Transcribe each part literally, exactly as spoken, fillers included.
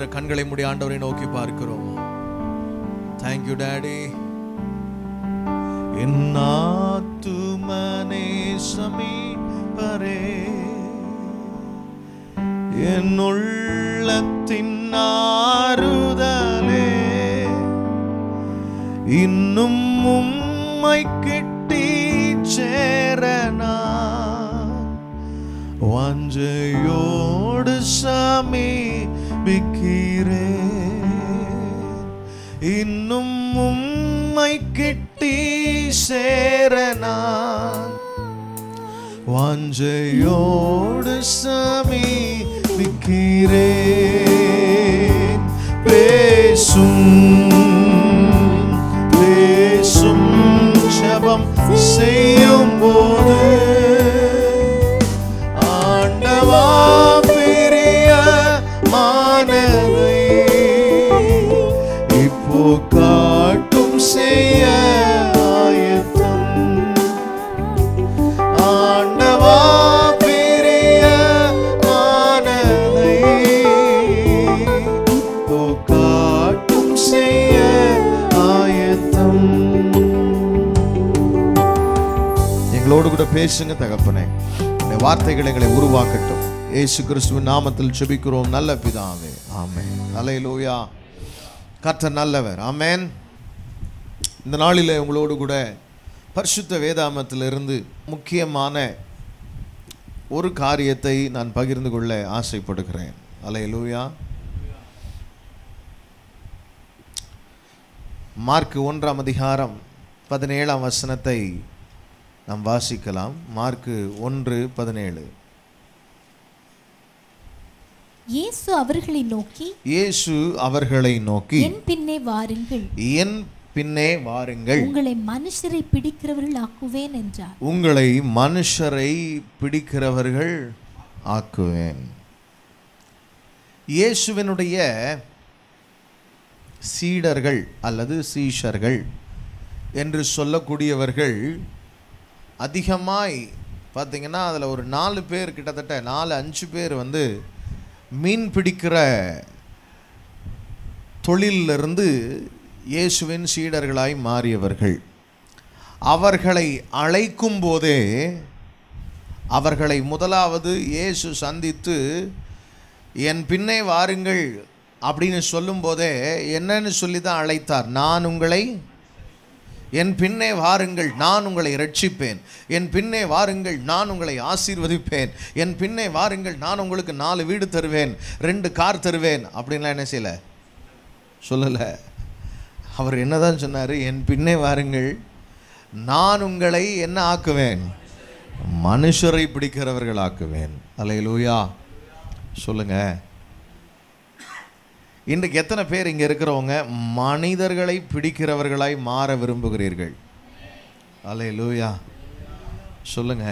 நேர கண்களை மூடி ஆண்டவரை நோக்கி பார்க்கிறோம். Thank you Daddy. என்னாத்துமனே சமீபரே, என் உள்ளத்தின் ஆறுதலே, இன்னும் உம்மை கிட்டி சேரனா வாஞ்சையோடு சமீபிக்கிறேன், இன்னும் உம்மை கிட்டி சேரனா வாஞ்சையோடு சமீபிக்கிறேன். பேசும் பேசும் ஜெபம் செய்யும் போது ஆண்டவா பிரிய மானதை இப்போ காட்டும் செய்ய ஆயத்தம். ஆண்டவா பிரிய மானதை இப்போ காட்டும் செய்ய ஆயத்தம். எங்களோடு கூட பேசுங்க தகப்பனே. வார்த்தைகள் எங்களை உருவாக்கட்டும். இயேசு கிறிஸ்துவின் நாமத்தில் ஜெபிக்கிறோம் நல்ல பிதாவே, ஆமென். அல்லேலூயா. கர்த்தர் நல்லவர், ஆமென். இந்த நாளிலே உங்களோடு கூட பரிசுத்த வேதாகமத்திலிருந்து முக்கியமான ஒரு காரியத்தை நான் பகிர்ந்து கொள்ள ஆசைப்படுகிறேன். அல்லேலூயா. மார்க் ஒன்றாம் அதிகாரம் பதினேழாம் வசனத்தை நாம் வாசிக்கலாம். மார்க் ஒன்று பதினேழு. இயேசு அவர்களை நோக்கி இயேசு அவர்களை நோக்கி என் பின்னே வாருங்கள், என் பின்னே வாருங்கள், உங்களை மனுஷரை பிடிக்கிறவர்கள் ஆக்குவேன் என்றார். உங்களை மனுஷரை பிடிக்கிறவர்கள் ஆக்குவேன். இயேசுவினுடைய சீடர்கள் அல்லது சீஷர்கள் என்று சொல்லக்கூடியவர்கள் அதிகமாய் பார்த்தீங்கன்னா அதில் ஒரு நாலு பேர், கிட்டத்தட்ட நாலு அஞ்சு பேர் வந்து மீன் பிடிக்கிற தொழிலிருந்து இயேசுவின் சீடர்களாய் மாறியவர்கள். அவர்களை அழைக்கும் போதே அவர்களை முதலாவது இயேசு சந்தித்து என் பின்னே வாருங்கள் அப்படின்னு சொல்லும் போதே என்னன்னு சொல்லி தான் அழைத்தார். நான் உங்களை என் பின்னே வாருங்கள், நான் உங்களை ரட்சிப்பேன். என் பின்னே வாருங்கள், நான் உங்களை ஆசீர்வதிப்பேன். என் பின்னே வாருங்கள், நான் உங்களுக்கு நாலு வீடு தருவேன், ரெண்டு கார் தருவேன் அப்படின்லாம் என்ன செய்யலை, சொல்லலை. அவர் என்னதான் சொன்னார்? என் பின்னே வாருங்கள், நான் உங்களை என்ன ஆக்குவேன்? மனுஷரை பிடிக்கிறவர்கள் ஆக்குவேன். அல்லேலூயா. சொல்லுங்க. இன்றைக்கு எத்தனை பேர் இங்கே இருக்கிறவங்க மனிதர்களை பிடிக்கிறவர்களாய் மாற விரும்புகிறீர்கள்? அல்லேலூயா. சொல்லுங்க.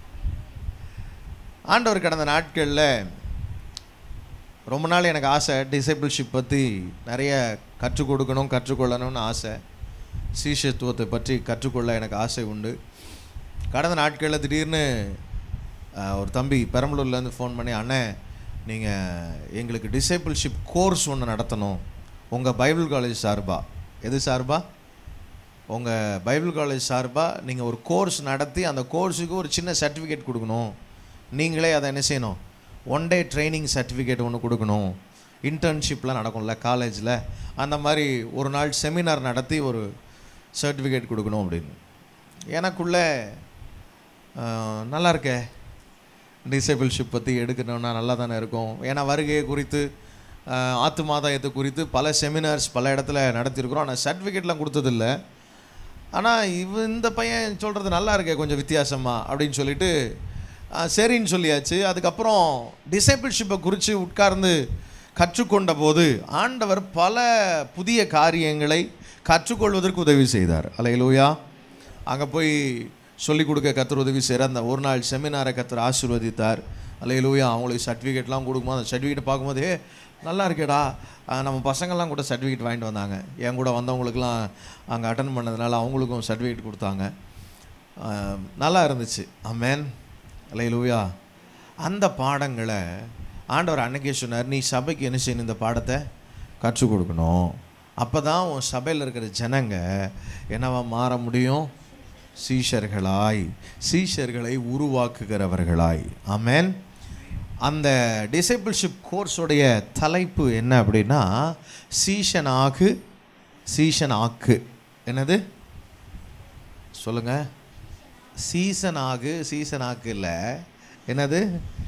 ஆண்டவர் கடந்த நாட்களில் ரொம்ப நாள் எனக்கு ஆசை, டிசைபிள்ஷிப் பற்றி நிறைய கற்றுக் கொடுக்கணும், கற்றுக்கொள்ளணும்னு ஆசை. சீஷத்துவத்தை பற்றி கற்றுக்கொள்ள எனக்கு ஆசை உண்டு. கடந்த நாட்களில் திடீர்னு ஒரு தம்பி பெரம்பலூர்லேருந்து ஃபோன் பண்ணி, அண்ணன் நீங்கள் எங்களுக்கு டிசைபிள்ஷிப் கோர்ஸ் ஒன்று நடத்தணும் உங்கள் பைபிள் காலேஜ் சார்பா. எது சார்பா? உங்கள் பைபிள் காலேஜ் சார்பாக நீங்கள் ஒரு கோர்ஸ் நடத்தி அந்த கோர்ஸுக்கு ஒரு சின்ன சர்டிஃபிகேட் கொடுக்கணும். நீங்களே அதை என்ன செய்யணும், ஒன் டே ட்ரைனிங் சர்டிஃபிகேட் ஒன்று கொடுக்கணும். இன்டர்ன்ஷிப்லாம் நடக்கும்ல காலேஜில், அந்த மாதிரி ஒரு நாள் செமினார் நடத்தி ஒரு சர்டிஃபிகேட் கொடுக்கணும் அப்படின்னு. எனக்குள்ளே நல்லா இருக்கே, டிசேபிள்ஷிப் பற்றி எடுக்கணும்னா நல்லா தானே இருக்கும். ஏன்னா வருகையை குறித்து, ஆத்துமாதாயத்தை குறித்து பல செமினார்ஸ் பல இடத்துல நடத்தியிருக்கிறோம். ஆனால் சர்டிஃபிகேட்லாம் கொடுத்ததில்லை. ஆனால் இவ இந்த பையன் சொல்கிறது நல்லா இருக்கே, கொஞ்சம் வித்தியாசமாக அப்படின்னு சொல்லிட்டு சரின்னு சொல்லியாச்சு. அதுக்கப்புறம் டிசைபிள்ஷிப்பை குறித்து உட்கார்ந்து கற்றுக்கொண்ட போது ஆண்டவர் பல புதிய காரியங்களை கற்றுக்கொள்வதற்கு உதவி செய்தார். அல்லேலூயா. அங்கே போய் சொல்லிக் கொடுக்க கர்த்தர் உதவி செய்கிறார். அந்த ஒரு நாள் செமினாரை கர்த்தர் ஆசீர்வதித்தார். அல்லேலூயா. அவங்களுக்கு சர்டிஃபிகேட்லாம் கொடுக்கும்போது அந்த சர்டிஃபிகேட் பார்க்கும்போது நல்லா இருக்கேடா, நம்ம பசங்கள்லாம் கூட சர்டிஃபிகேட் வாங்கிட்டு வந்தாங்க. என் கூட வந்தவங்களுக்குலாம் அங்கே அட்டன் பண்ணதுனால அவங்களுக்கும் சர்டிஃபிகேட் கொடுத்தாங்க. நல்லா இருந்துச்சு. ஆமென். அல்லேலூயா. அந்த பாடங்களை ஆண்டவர் அன்னைக்கே சொன்னார், நீ சபைக்கு என்ன செய்யணும், இந்த பாடத்தை கற்றுக் கொடுக்கணும். அப்போ தான் உன் சபையில் இருக்கிற ஜனங்க என்னவா மாற முடியும், சீஷர்களாய், சீஷர்களை உருவாக்குகிறவர்களாய். ஆமென். அந்த டிசைபிள்ஷிப் கோர்ஸுடைய தலைப்பு என்ன அப்படின்னா, சீஷன் ஆகு சீஷன் ஆக்கு. என்னது சொல்லுங்க? சீசன் ஆகு சீசன் ஆக்கு இல்லை, என்னது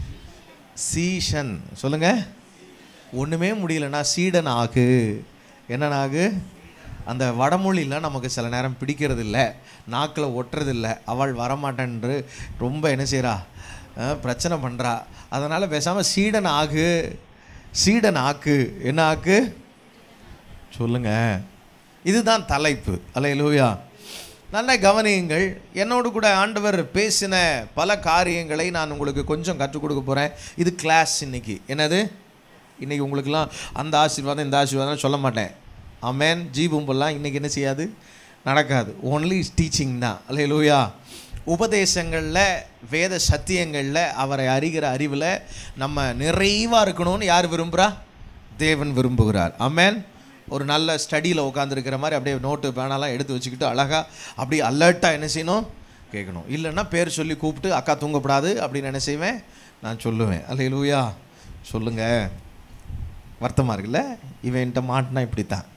சீஷன். சொல்லுங்க. ஒன்றுமே முடியலன்னா சீடன் ஆகு. என்னன்னாகு? அந்த வடமொழிலாம் நமக்கு சில நேரம் பிடிக்கிறது இல்லை, நாக்கில் ஒட்டுறதில்லை. அவள் வரமாட்டேன்று ரொம்ப என்ன செய்கிறா, பிரச்சனை பண்ணுறா. அதனால் பேசாமல் சீடன் ஆகு சீடன் ஆக்கு. என்ன ஆக்கு சொல்லுங்க. இதுதான் தலைப்பு. அல்லேலூயா. நல்லா கவனியுங்கள். என்னோடு கூட ஆண்டவர் பேசின பல காரியங்களை நான் உங்களுக்கு கொஞ்சம் கற்றுக் கொடுக்க போகிறேன். இது கிளாஸ் இன்னைக்கு. என்னது? இன்றைக்கி உங்களுக்கெல்லாம் அந்த ஆசீர்வாதம் இந்த ஆசீர்வாதம் சொல்ல மாட்டேன். ஆமென். ஜீபும்பெல்லாம் இன்றைக்கி என்ன செய்யாது, நடக்காது. ஓன்லி டீச்சிங் தான். அல்லேலூயா. உபதேசங்களில், வேத சத்தியங்களில் அவரை அறிகிற அறிவில் நம்ம நிறைவாக இருக்கணும்னு யார் விரும்புகிறா? தேவன் விரும்புகிறார். ஆமென். ஒரு நல்ல ஸ்டடியில் உட்காந்துருக்கிற மாதிரி அப்படியே நோட்டு பேனாலாம் எடுத்து வச்சுக்கிட்டு அழகாக அப்படியே அலர்ட்டாக என்ன செய்யணும், கேட்கணும். இல்லைன்னா பேர் சொல்லி கூப்பிட்டு அக்கா தூங்கப்படாது அப்படின்னு என்ன செய்வேன், நான் சொல்லுவேன். அல்லேலூயா. சொல்லுங்கள். வருத்தமாக இருக்குல்ல, இவன்ட்ட மாட்டினா இப்படித்தான்.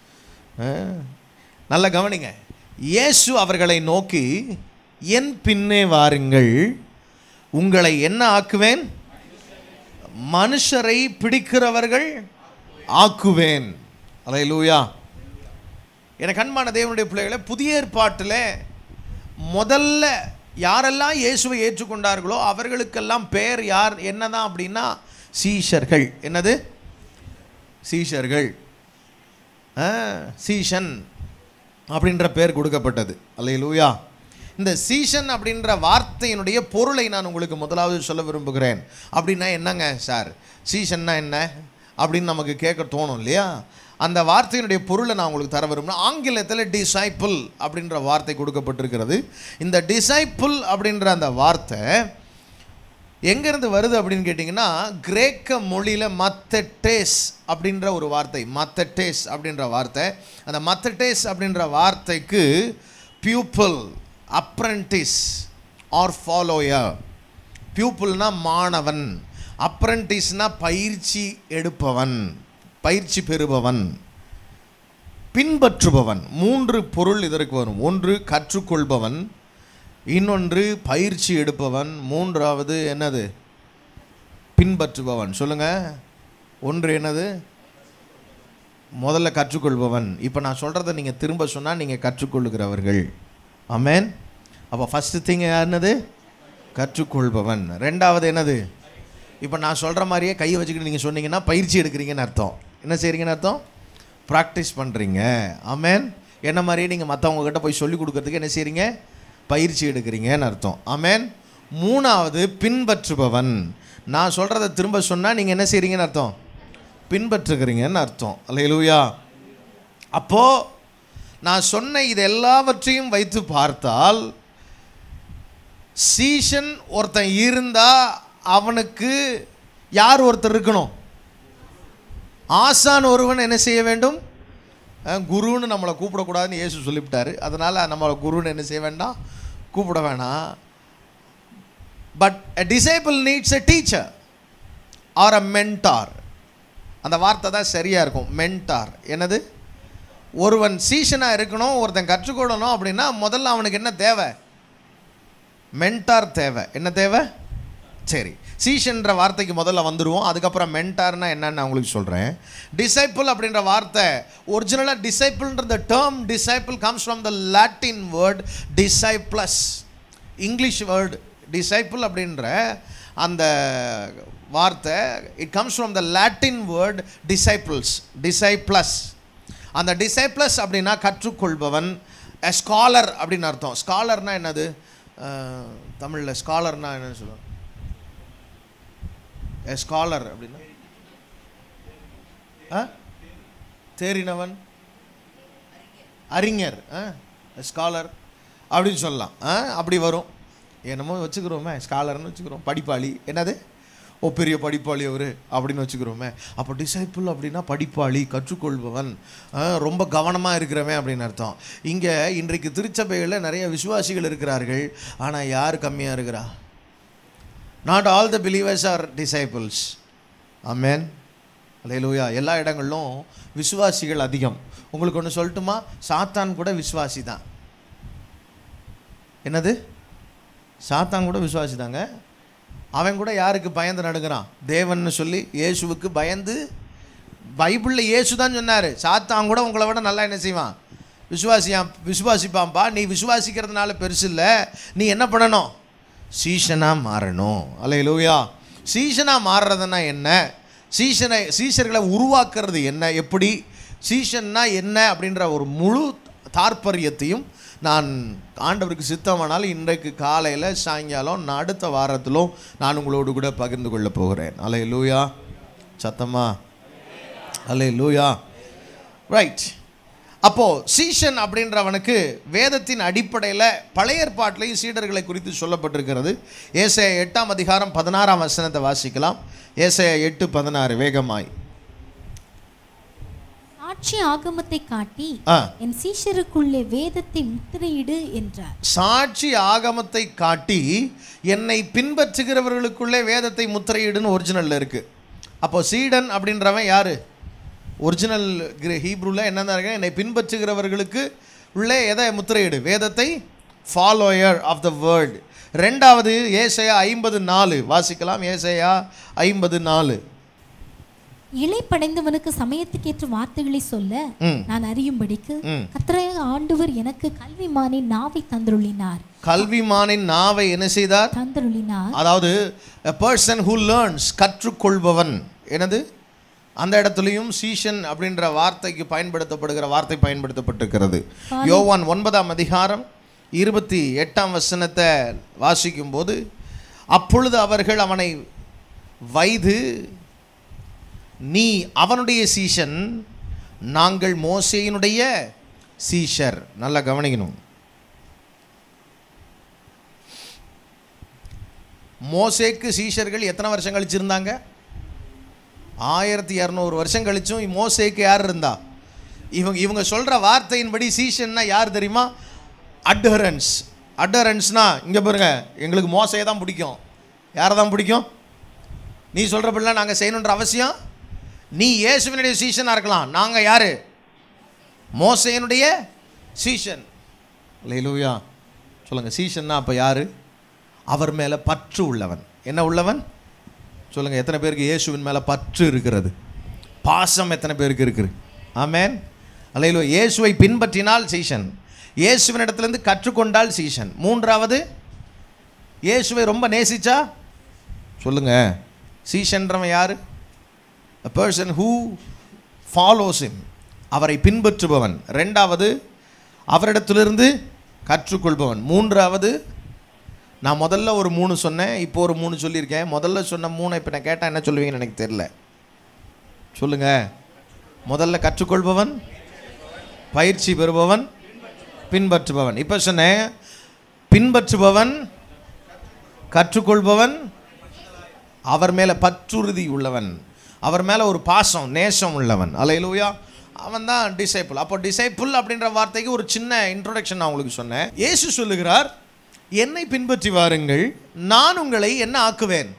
நல்ல கவனிங்க. இயேசு அவர்களை நோக்கி, என் பின்னே வாருங்கள், உங்களை என்ன ஆக்குவேன், மனுஷரை பிடிக்கிறவர்கள் ஆக்குவேன். அல்லேலூயா. எனக்கு அன்பான தேவனுடைய பிள்ளைகளை, புதிய ஏற்பாட்டில் முதல்ல யாரெல்லாம் இயேசுவை ஏற்றுக்கொண்டார்களோ அவர்களுக்கெல்லாம் பெயர் யார் என்னதான் அப்படின்னா சீஷர்கள். என்னது? சீஷர்கள். சீஷன் அப்படின்ற பெயர் கொடுக்கப்பட்டது. அல்லேலூயா. இந்த சீஷன் அப்படின்ற வார்த்தையினுடைய பொருளை நான் உங்களுக்கு முதலாவது சொல்ல விரும்புகிறேன். அப்படின்னா என்னங்க சார், சீஷன்னா என்ன அப்படின்னு நமக்கு கேட்க தோணும் இல்லையா? அந்த வார்த்தையினுடைய பொருளை நான் உங்களுக்கு தர விரும்புகிறேன். ஆங்கிலத்தில் டிசைப்பிள் அப்படின்ற வார்த்தை கொடுக்கப்பட்டிருக்கிறது. இந்த டிசைப்பிள் அப்படின்ற அந்த வார்த்தை எங்கேருந்து வருது அப்படின்னு கேட்டிங்கன்னா, கிரேக்க மொழியில் மத்தட்டேஸ் அப்படின்ற ஒரு வார்த்தை, மத்தட்டேஸ் அப்படின்ற வார்த்தை. அந்த மத்தட்டேஸ் அப்படின்ற வார்த்தைக்கு பியூப்பிள், அப்ரெண்டிஸ் ஆர் ஃபாலோயர். பியூப்பிள்னா மாணவன், அப்ரெண்டிஸ்னா பயிற்சி எடுப்பவன், பயிற்சி பெறுபவன், பின்பற்றுபவன். மூன்று பொருள் இதற்கு வரும். ஒன்று கற்றுக்கொள்பவன், இன்னொன்று பயிற்சி எடுப்பவன், மூன்றாவது என்னது, பின்பற்றுபவன். சொல்லுங்க. ஒன்று என்னது? முதல்ல கற்றுக்கொள்பவன். இப்போ நான் சொல்கிறத நீங்கள் திரும்ப சொன்னால் நீங்கள் கற்றுக்கொள்ளுகிறவர்கள். ஆமென். அப்போ ஃபஸ்ட்டு திங் என்னது? கற்றுக்கொள்பவன். ரெண்டாவது என்னது? இப்போ நான் சொல்கிற மாதிரியே கையை வச்சுக்கிட்டு நீங்கள் சொன்னீங்கன்னா பயிற்சி எடுக்கிறீங்கன்னு அர்த்தம். என்ன செய்கிறீங்கன்னு அர்த்தம்? ப்ராக்டிஸ் பண்ணுறீங்க. ஆமென். என்ன மாதிரியே நீங்கள் மற்றவங்ககிட்ட போய் சொல்லிக் கொடுக்கறதுக்கு என்ன செய்கிறீங்க? பயிற்சி எடுக்கிறீங்கன்னு அர்த்தம். ஆமென். மூணாவது பின்பற்றுபவன். நான் சொல்கிறத திரும்ப சொன்னால் நீங்கள் என்ன செய்கிறீங்கன்னு அர்த்தம்? பின்பற்றுகிறீங்கன்னு அர்த்தம். அல்லேலூயா. அப்போது நான் சொன்ன இது எல்லாவற்றையும் வைத்து பார்த்தால், சீஷன் ஒருத்தன் இருந்தால் அவனுக்கு யார் ஒருத்தர் இருக்கணும்? ஆசான் ஒருவன் என்ன செய்ய வேண்டும்? குருன்னு நம்மளை கூப்பிடக்கூடாதுன்னு இயேசு சொல்லிவிட்டார். அதனால் நம்மளை குருன்னு என்ன செய்ய வேண்டாம், கூப்பிட வேணாம். But a disciple needs a teacher or a mentor. அந்த வார்த்தை தான் சரியாக இருக்கும், மென்டார். என்னது? ஒருவன் சீஷனாக இருக்கணும், ஒருத்தன் கற்றுக்கொள்ளணும் அப்படின்னா முதல்ல அவனுக்கு என்ன தேவை? மென்டார் தேவை. என்ன தேவை? சரி, சீஷன்ற வார்த்தைக்கு முதல்ல வந்துடுவோம். அதுக்கப்புறம் மென்டார்னா என்னன்னு நான் உங்களுக்கு சொல்கிறேன். டிசைப்பிள் அப்படின்ற வார்த்தை ஒரிஜினலாக டிசைப்பிள்ன்ற term disciple comes from the Latin word discipulus. English word disciple அப்படின்ற அந்த வார்த்தை it comes from the Latin word disciples, discipulus. அந்த டிசைப்ளஸ் அப்படின்னா கற்றுக்கொள்பவன். எ ஸ்காலர் அப்படின்னு அர்த்தம். ஸ்காலர்னா என்னது தமிழில்? ஸ்காலர்னா என்னன்னு சொல்லுவாங்க? எ ஸ்காலர் அப்படின்னா தேறினவன், அறிஞர், ஸ்காலர் அப்படின்னு சொல்லலாம். அப்படி வரும். என்னமோ வச்சுக்கிறோமே, ஸ்காலர்னு வச்சுக்கிறோம். படிப்பாளி. என்னது? ஓ பெரிய படிப்பாளி அவர் அப்படின்னு வச்சுக்கிறோமே. அப்போ டிசைபிள் அப்படின்னா படிப்பாளி, கற்றுக்கொள்பவன், ரொம்ப கவனமாக இருக்கிறவன் அப்படின்னு அர்த்தம். இங்கே இன்றைக்கு திருச்சபைகளில் நிறைய விசுவாசிகள் இருக்கிறார்கள், ஆனால் யார் கம்மியாக இருக்கிறா? Not all the believers are disciples. Amen, hallelujah. எல்லா இடங்களிலும் விசுவாசிகள் அதிகம். உங்களுக்கு ஒன்று சொல்லட்டுமா? சாத்தான் கூட விசுவாசி தான். என்னது? சாத்தான் கூட விசுவாசி தாங்க. அவன் கூட யாருக்கு பயந்து நடுங்கிறான்? தேவன்னு சொல்லி இயேசுவுக்கு பயந்து. பைபிளில் இயேசு தான் சொன்னார், சாத்தான் கூட உங்களை விட நல்லா என்ன செய்வான்? விசுவாசியா விசுவாசிப்பான்ப்பா. நீ விசுவாசிக்கிறதுனால பெருசு இல்லை, நீ என்ன பண்ணணும்? சீஷனாக மாறணும். அல்லேலூயா. சீஷனாக மாறுறதுன்னா என்ன? சீஷனை சீஷர்களை உருவாக்குறது என்ன? எப்படி? சீஷன்னா என்ன அப்படின்ற ஒரு முழு தாற்பரியத்தையும் நான் ஆண்டவருக்கு சித்தமானால் இன்றைக்கு காலையில், சாயங்காலம், அடுத்த வாரத்திலும் நான் உங்களோடு கூட பகிர்ந்து கொள்ள போகிறேன். அல்லேலூயா. சத்தமா அல்லேலூயா. ரைட். அப்போது சீஷன் அப்படின்றவனுக்கு வேதத்தின் அடிப்படையில் பழைய ஏற்பாட்டிலையும் சீடர்களை குறித்து சொல்லப்பட்டிருக்கிறது. ஏசாயா எட்டாம் அதிகாரம் பதினாறாம் வசனத்தை வாசிக்கலாம். ஏசாயா எட்டு பதினாறு வேகமாய். சாட்சி ஆகமத்தை காட்டி என் சீஷருக்குள்ளே வேதத்தை முத்திரையிடு என்றார். சாட்சி ஆகமத்தை காட்டி என்னை பின்பற்றுகிறவர்களுக்குள்ளே வேதத்தை முத்திரையிடுன்னு ஒரிஜினலில் இருக்குது. அப்போ சீடன் அப்படின்றவன் யார்? ஒரிஜினல் ஹீப்ரூவில் என்னென்ன இருக்கு? என்னை பின்பற்றுகிறவர்களுக்கு உள்ளே எதை முத்திரையிடு? வேதத்தை. Follower of the world. ரெண்டாவது ஏசாயா ஐம்பது நாலு வாசிக்கலாம். ஏசாயா ஐம்பது நாலு. இளைப்படைந்தவனுக்கு சமயத்துக்கேற்ற வார்த்தைகளை சொல்ல நான் அறியும்படிக்கு கர்த்தராகிய ஆண்டவர் எனக்கு கல்விமானின் நாவை தந்தருளினார். கல்விமானின் நாவை என்ன செய்தார்? தந்தருளினார். அதாவது a person who learns, கற்றுக்கொள்பவன். என்னது? அந்த இடத்துலையும் சீஷன் அப்படின்ற வார்த்தைக்கு பயன்படுத்தப்படுகிற வார்த்தை பயன்படுத்தப்பட்டிருக்கிறது. யோவான் ஒன்பதாம் அதிகாரம் இருபத்தி எட்டாம் வசனத்தை வாசிக்கும் போது, அப்பொழுது அவர்கள் அவனை வைது, நீ அவனுடைய சீஷன், நாங்கள் மோசேயினுடைய சீஷர். நல்லா கவனிக்கணும். மோசேக்கு சீஷர்கள் எத்தனை வருஷம் கழிச்சு இருந்தாங்க? ஆயிரத்தி இரநூறு வருஷம் கழிச்சும் மோசேக்கு யார் இருந்தா? இவங்க இவங்க சொல்கிற வார்த்தையின்படி சீஷன்னா யார் தெரியுமா? அட்ஹரன்ஸ். அட்ஹரன்ஸ்னா இங்கே பாருங்க, எங்களுக்கு மோசையை தான் பிடிக்கும். யாரை தான் பிடிக்கும்? நீ சொல்கிறப்பெல்லாம் நாங்கள் செய்யணுன்ற அவசியம். நீ இயேசுவினுடைய சீஷனாக இருக்கலாம், நாங்கள் யார்? மோசேயினுடைய சீஷன். அல்லேலூயா. சொல்லுங்கள், சீஷன்னா அப்போ யார்? அவர் மேலே பற்று உள்ளவன். என்ன உள்ளவன்? சொல்லுங்கள், எத்தனை பேருக்கு இயேசுவின் மேலே பற்று இருக்கிறது? பாசம் எத்தனை பேருக்கு இருக்குது? ஆமென், அல்லேலூயா. இயேசுவை பின்பற்றினால் சீஷன், இயேசுவின் இடத்துலேருந்து கற்றுக்கொண்டால் சீஷன். மூன்றாவது, இயேசுவை ரொம்ப நேசிச்சா சொல்லுங்கள், சீஷன்றவன் யார்? a person who follows him, அவரை பின்பற்றுபவன். ரெண்டாவது, அவரிடத்திலிருந்து கற்றுக்கொள்பவன். மூன்றாவது, நான் முதல்ல ஒரு மூணு சொன்னேன், இப்போ ஒரு மூணு சொல்லியிருக்கேன். முதல்ல சொன்ன மூணு இப்போ நான் கேட்டால் என்ன சொல்லுவீங்கன்னு எனக்கு தெரியல. சொல்லுங்கள். முதல்ல கற்றுக்கொள்பவன், பயிற்சி பெறுபவன், பின்பற்றுபவன். இப்போ சொன்னேன், பின்பற்றுபவன், கற்றுக்கொள்பவன், அவர் மேலே பற்றுறுதி உள்ளவன், அவர் மேலே ஒரு பாசம் நேசம் உள்ளவன். அல்லேலூயா. அவன் தான் டிசைபிள். அப்போ டிசைபிள் அப்படின்ற வார்த்தைக்கு ஒரு சின்ன இன்ட்ரோடக்ஷன் நான் உங்களுக்கு சொன்னேன். இயேசு சொல்லுகிறார், என்னை பின்பற்றி வாருங்கள், நான் உங்களை என்ன ஆக்குவேன்?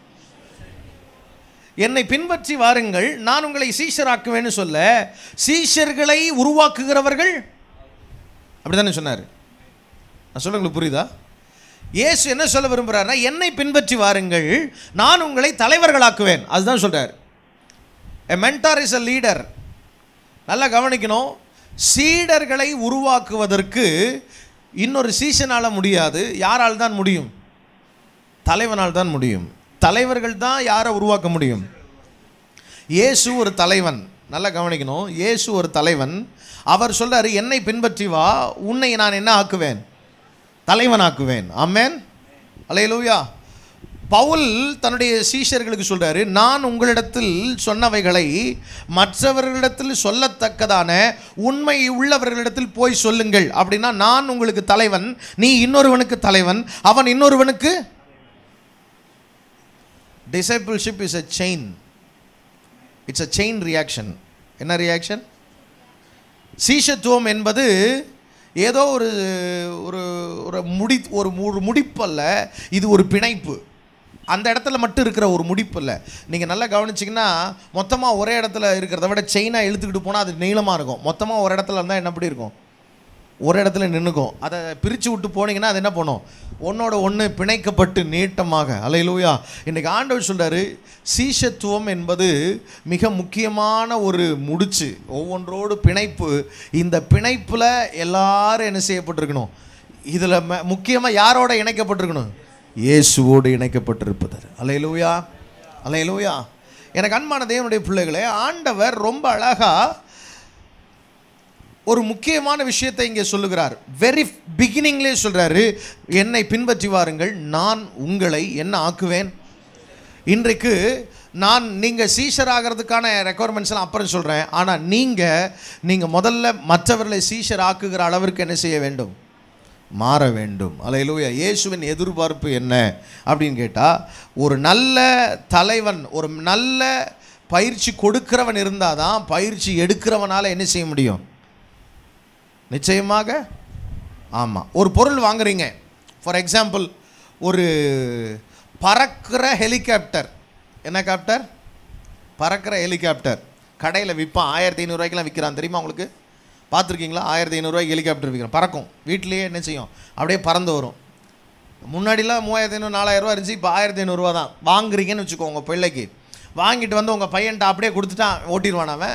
என்னை பின்பற்றி வாருங்கள், நான் உங்களை சீஷராக்குவேன்னு சொல்ல, சீஷர்களை உருவாக்குகிறவர்கள் அப்படிதானே சொன்னார். நான் சொல்ல உங்களுக்கு புரியுதா? இயேசு என்ன சொல்ல விரும்புகிறார்னா, என்னை பின்பற்றி வாருங்கள், நான் உங்களை தலைவர்களாக்குவேன். அதுதான் சொல்கிறார். A mentor is a leader. நல்லா கவனிக்கணும். சீடர்களை உருவாக்குவதற்கு இன்னொரு சீஷனால் முடியாது. யாரால் தான் முடியும்? தலைவனால் தான் முடியும். தலைவர்கள் தான் யாரை உருவாக்க முடியும்? இயேசு ஒரு தலைவன். நல்லா கவனிக்கணும். இயேசு ஒரு தலைவன். அவர் சொல்றாரு, என்னை பின்பற்றி வா, உன்னை நான் என்ன ஆக்குவேன்? தலைவனாக்குவேன். ஆமென், அல்லேலூயா. பவுல் தன்னுடைய சீஷர்களுக்கு சொல்றாரு, நான் உங்களிடத்தில் சொன்னவைகளை மற்றவர்களிடத்தில் சொல்லத்தக்கதான உண்மை உள்ளவர்களிடத்தில் போய் சொல்லுங்கள். அப்படின்னா நான் உங்களுக்கு தலைவன், நீ இன்னொருவனுக்கு தலைவன், அவன் இன்னொருவனுக்கு. Discipleship is a chain. It's a chain reaction. என்ன ரியாக்ஷன்? சீஷத்துவம் என்பது ஏதோ ஒரு ஒரு ஒரு முடி ஒரு முடிப்பல்ல, இது ஒரு பிணைப்பு. அந்த இடத்துல மட்டும் இருக்கிற ஒரு முடிப்பு இல்லை. நீங்கள் நல்லா கவனிச்சிங்கன்னா மொத்தமாக ஒரே இடத்துல இருக்கிறத விட செயினாக இழுத்துக்கிட்டு போனால் அது நீளமாக இருக்கும். மொத்தமாக ஒரு இடத்துல இருந்தால் என்ன எப்படி இருக்கும்? ஒரு இடத்துல நின்றுக்கும். அதை பிரித்து விட்டு போனீங்கன்னா அது என்ன பண்ணும்? ஒன்றோட ஒன்று பிணைக்கப்பட்டு நீட்டமாக. அல்லேலூயா. இன்றைக்கி ஆண்டவர் சொல்கிறாரு, சீஷத்துவம் என்பது மிக முக்கியமான ஒரு முடிச்சு, ஒவ்வொன்றோடு பிணைப்பு. இந்த பிணைப்பில் எல்லாரும் என்ன செய்யப்பட்டிருக்கணும்? இதில் முக்கியமாக யாரோட இணைக்கப்பட்டிருக்கணும்? இயேசுவோடு இணைக்கப்பட்டிருப்பது. அல்லேலூயா, அல்லேலூயா. எனக்கு அன்பான தேவனுடைய பிள்ளைகளே, ஆண்டவர் ரொம்ப அழகாக ஒரு முக்கியமான விஷயத்தை இங்கே சொல்லுகிறார். வெரி பிகினிங்லேயே சொல்கிறாரு, என்னை பின்பற்றி வாருங்கள், நான் உங்களை என்ன ஆக்குவேன். இன்றைக்கு நான் நீங்கள் சீஷர் ஆகிறதுக்கான ரெக்குவயர்மெண்ட்ஸ்லாம் அப்புறம் சொல்கிறேன். ஆனால் நீங்கள் நீங்கள் முதல்ல மற்றவர்களை சீஷர் ஆக்குகிற அளவிற்கு என்ன செய்ய வேண்டும்? மாற வேண்டும். அல்லேலூயா. இயேசுவின் எதிர்பார்ப்பு என்ன அப்படின்னு கேட்டால், ஒரு நல்ல தலைவன், ஒரு நல்ல பயிற்சி கொடுக்கிறவன் இருந்தால் தான் பயிற்சி எடுக்கிறவனால் என்ன செய்ய முடியும்? நிச்சயமாக. ஆமாம். ஒரு பொருள் வாங்குறீங்க, ஃபார் எக்ஸாம்பிள் ஒரு பறக்கிற ஹெலிகாப்டர். என்ன காப்டர்? பறக்கிற ஹெலிகாப்டர். கடையில் விற்பான், ஆயிரத்தி ஐநூறுரூவாய்க்கெலாம் விற்கிறான், தெரியுமா உங்களுக்கு? பார்த்துருக்கீங்களா? ஆயிரத்தி ஐநூறுரூவாய்க்கு ஹெலிகாப்டர் விற்கிறோம், பறக்கும். வீட்லேயே என்ன செய்யும்? அப்படியே பறந்து வரும். முன்னாடிலாம் மூவாயிரத்தி ஐநூறு நாலாயிரரூவா இருந்துச்சு, இப்போ ஆயிரத்தி ஐநூறுரூவா தான். வாங்குறீங்கன்னு வச்சுக்கோங்க, உங்கள் பிள்ளைக்கு வாங்கிட்டு வந்து உங்கள் பையன்ட்ட அப்படியே கொடுத்துட்டான், ஓட்டிடுவான். அவன்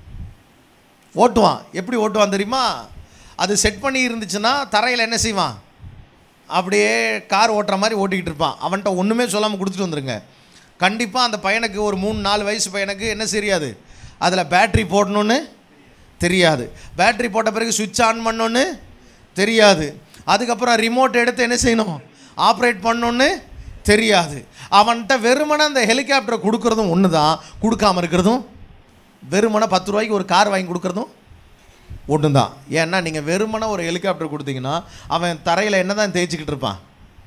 ஓட்டுவான். எப்படி ஓட்டுவான் தெரியுமா? அது செட் பண்ணி இருந்துச்சுன்னா தரையில் என்ன செய்வான்? அப்படியே கார் ஓட்டுற மாதிரி ஓட்டிக்கிட்டு இருப்பான். அவன்கிட்ட ஒன்றுமே சொல்லாமல் கொடுத்துட்டு வந்துருங்க. கண்டிப்பாக அந்த பையனுக்கு, ஒரு மூணு நாலு வயசு பையனுக்கு என்ன தெரியாது? அதில் பேட்ரி போடணுன்னு தெரியாது. பேட்ரி போட்ட பிறகு சுவிட்ச் ஆன் பண்ணணுன்னு தெரியாது. அதுக்கப்புறம் ரிமோட் எடுத்து என்ன செய்யணும்? ஆப்ரேட் பண்ணணுன்னு தெரியாது. அவன்கிட்ட வெறுமனை அந்த ஹெலிகாப்டரை கொடுக்குறதும் ஒன்று தான், கொடுக்காமல் இருக்கிறதும். வெறுமனை பத்து ரூபாய்க்கு ஒரு கார் வாங்கி கொடுக்குறதும் ஒன்று தான். ஏன்னா நீங்கள் வெறுமனை ஒரு ஹெலிகாப்டர் கொடுத்தீங்கன்னா அவன் தரையில் என்ன தான் தேய்ச்சிக்கிட்டு இருப்பான்.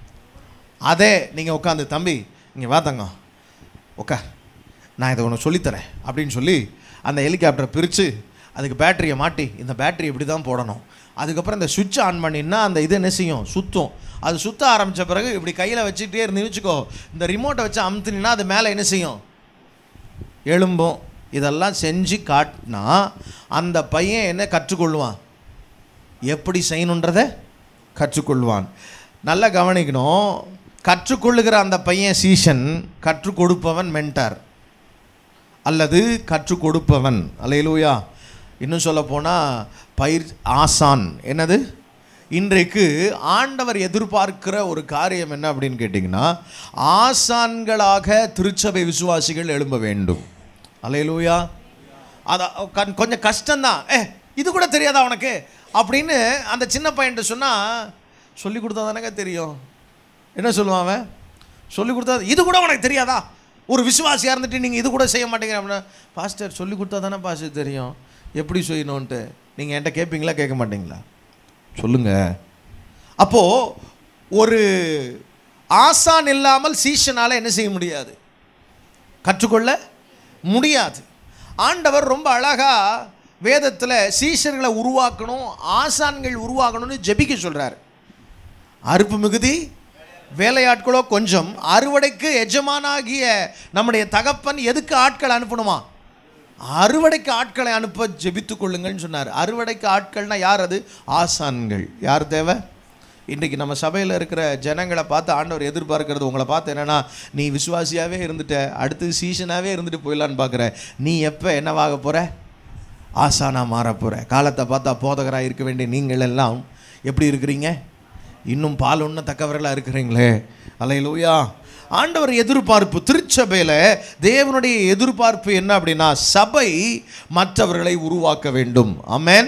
அதே நீங்கள் உட்காந்து, தம்பி இங்கே வா தங்கம், ஓகே நான் இதை ஒன்று சொல்லித்தரேன் அப்படின்னு சொல்லி அந்த ஹெலிகாப்டரை பிரித்து அதுக்கு பேட்டரியை மாட்டி, இந்த பேட்டரி இப்படி தான் போடணும், அதுக்கப்புறம் இந்த சுவிட்ச் ஆன் பண்ணினா அந்த இது என்ன செய்யும்? சுற்றும். அது சுற்ற ஆரம்பித்த பிறகு இப்படி கையில் வச்சுக்கிட்டே இருந்து வச்சுக்கோ, இந்த ரிமோட்டை வச்சு அமுத்துனா அது மேலே என்ன செய்யும்? எழும்பும். இதெல்லாம் செஞ்சு காட்டினா அந்த பையன் என்ன கற்றுக்கொள்வான்? எப்படி செய்யணுன்றதை கற்றுக்கொள்வான். நல்லா கவனிக்கணும். கற்றுக்கொள்ளுகிற அந்த பையன் சீஷன், கற்றுக் கொடுப்பவன் மென்டார் அல்லது கற்றுக் கொடுப்பவன். அல்லேலூயா. இன்னும் சொல்ல போனால் பயிர் ஆசான். என்னது? இன்றைக்கு ஆண்டவர் எதிர்பார்க்கிற ஒரு காரியம் என்ன அப்படின்னு கேட்டிங்கன்னா, ஆசான்களாக திருச்சபை விசுவாசிகள் எழும்ப வேண்டும். அல்லேலூயா. அதான் கொஞ்சம் கஷ்டம்தான். ஏ இது கூட தெரியாதா உனக்கு அப்படின்னு அந்த சின்ன பையன்ட்டு சொன்னால், சொல்லி கொடுத்தா தானேங்க தெரியும். என்ன சொல்லுவான் அவன்? சொல்லி கொடுத்தா இது கூட உனக்கு தெரியாதா? ஒரு விசுவாசியாக இருந்துட்டு நீங்கள் இது கூட செய்ய மாட்டேங்கிற அப்படின்னா, பாஸ்டர் சொல்லி கொடுத்தா தானே பாஸ்டர் தெரியும் எப்படி செய்யணுன்ட்டு. நீங்கள் என்கிட்ட கேட்பீங்களா கேட்க மாட்டீங்களா? சொல்லுங்கள். அப்போது ஒரு ஆசான் இல்லாமல் சீஷனால் என்ன செய்ய முடியாது? கற்றுக்கொள்ள முடியாது. ஆண்டவர் ரொம்ப அழகாக வேதத்தில் சீஷர்களை உருவாக்கணும், ஆசான்கள் உருவாக்கணும்னு ஜெபிக்க சொல்கிறார். அறுப்பு மிகுதி, வேலையாட்களோ கொஞ்சம், அறுவடைக்கு எஜமானாகிய நம்முடைய தகப்பன் எதுக்கு ஆட்கள் அனுப்பணுமா? அறுவடைக்கு ஆட்களை அனுப்ப ஜெபித்து கொள்ளுங்கள்னு சொன்னார். அறுவடைக்கு ஆட்கள்னா யார்? அது ஆசான்கள். யார் தேவை? இன்றைக்கி நம்ம சபையில் இருக்கிற ஜனங்களை பார்த்து ஆண்டவர் எதிர்பார்க்கிறது, உங்களை பார்த்து என்னென்னா, நீ விசுவாசியாகவே இருந்துட்ட, அடுத்து சீசனாகவே இருந்துட்டு போயிடலான்னு பார்க்குற, நீ எப்போ என்னவாக போகிற? ஆசானாக மாற போகிற. காலத்தை பார்த்தா போதகராக இருக்க வேண்டிய நீங்கள் எல்லாம் எப்படி இருக்கிறீங்க? இன்னும் பால் ஒன்று தக்கவர்களாக இருக்கிறீங்களே. அல்லேலூயா. ஆண்டவர் எதிர்பார்ப்பு திருச்சபையில் தேவனுடைய எதிர்பார்ப்பு என்ன அப்படின்னா, சபை மற்றவர்களை உருவாக்க வேண்டும். ஆமென்.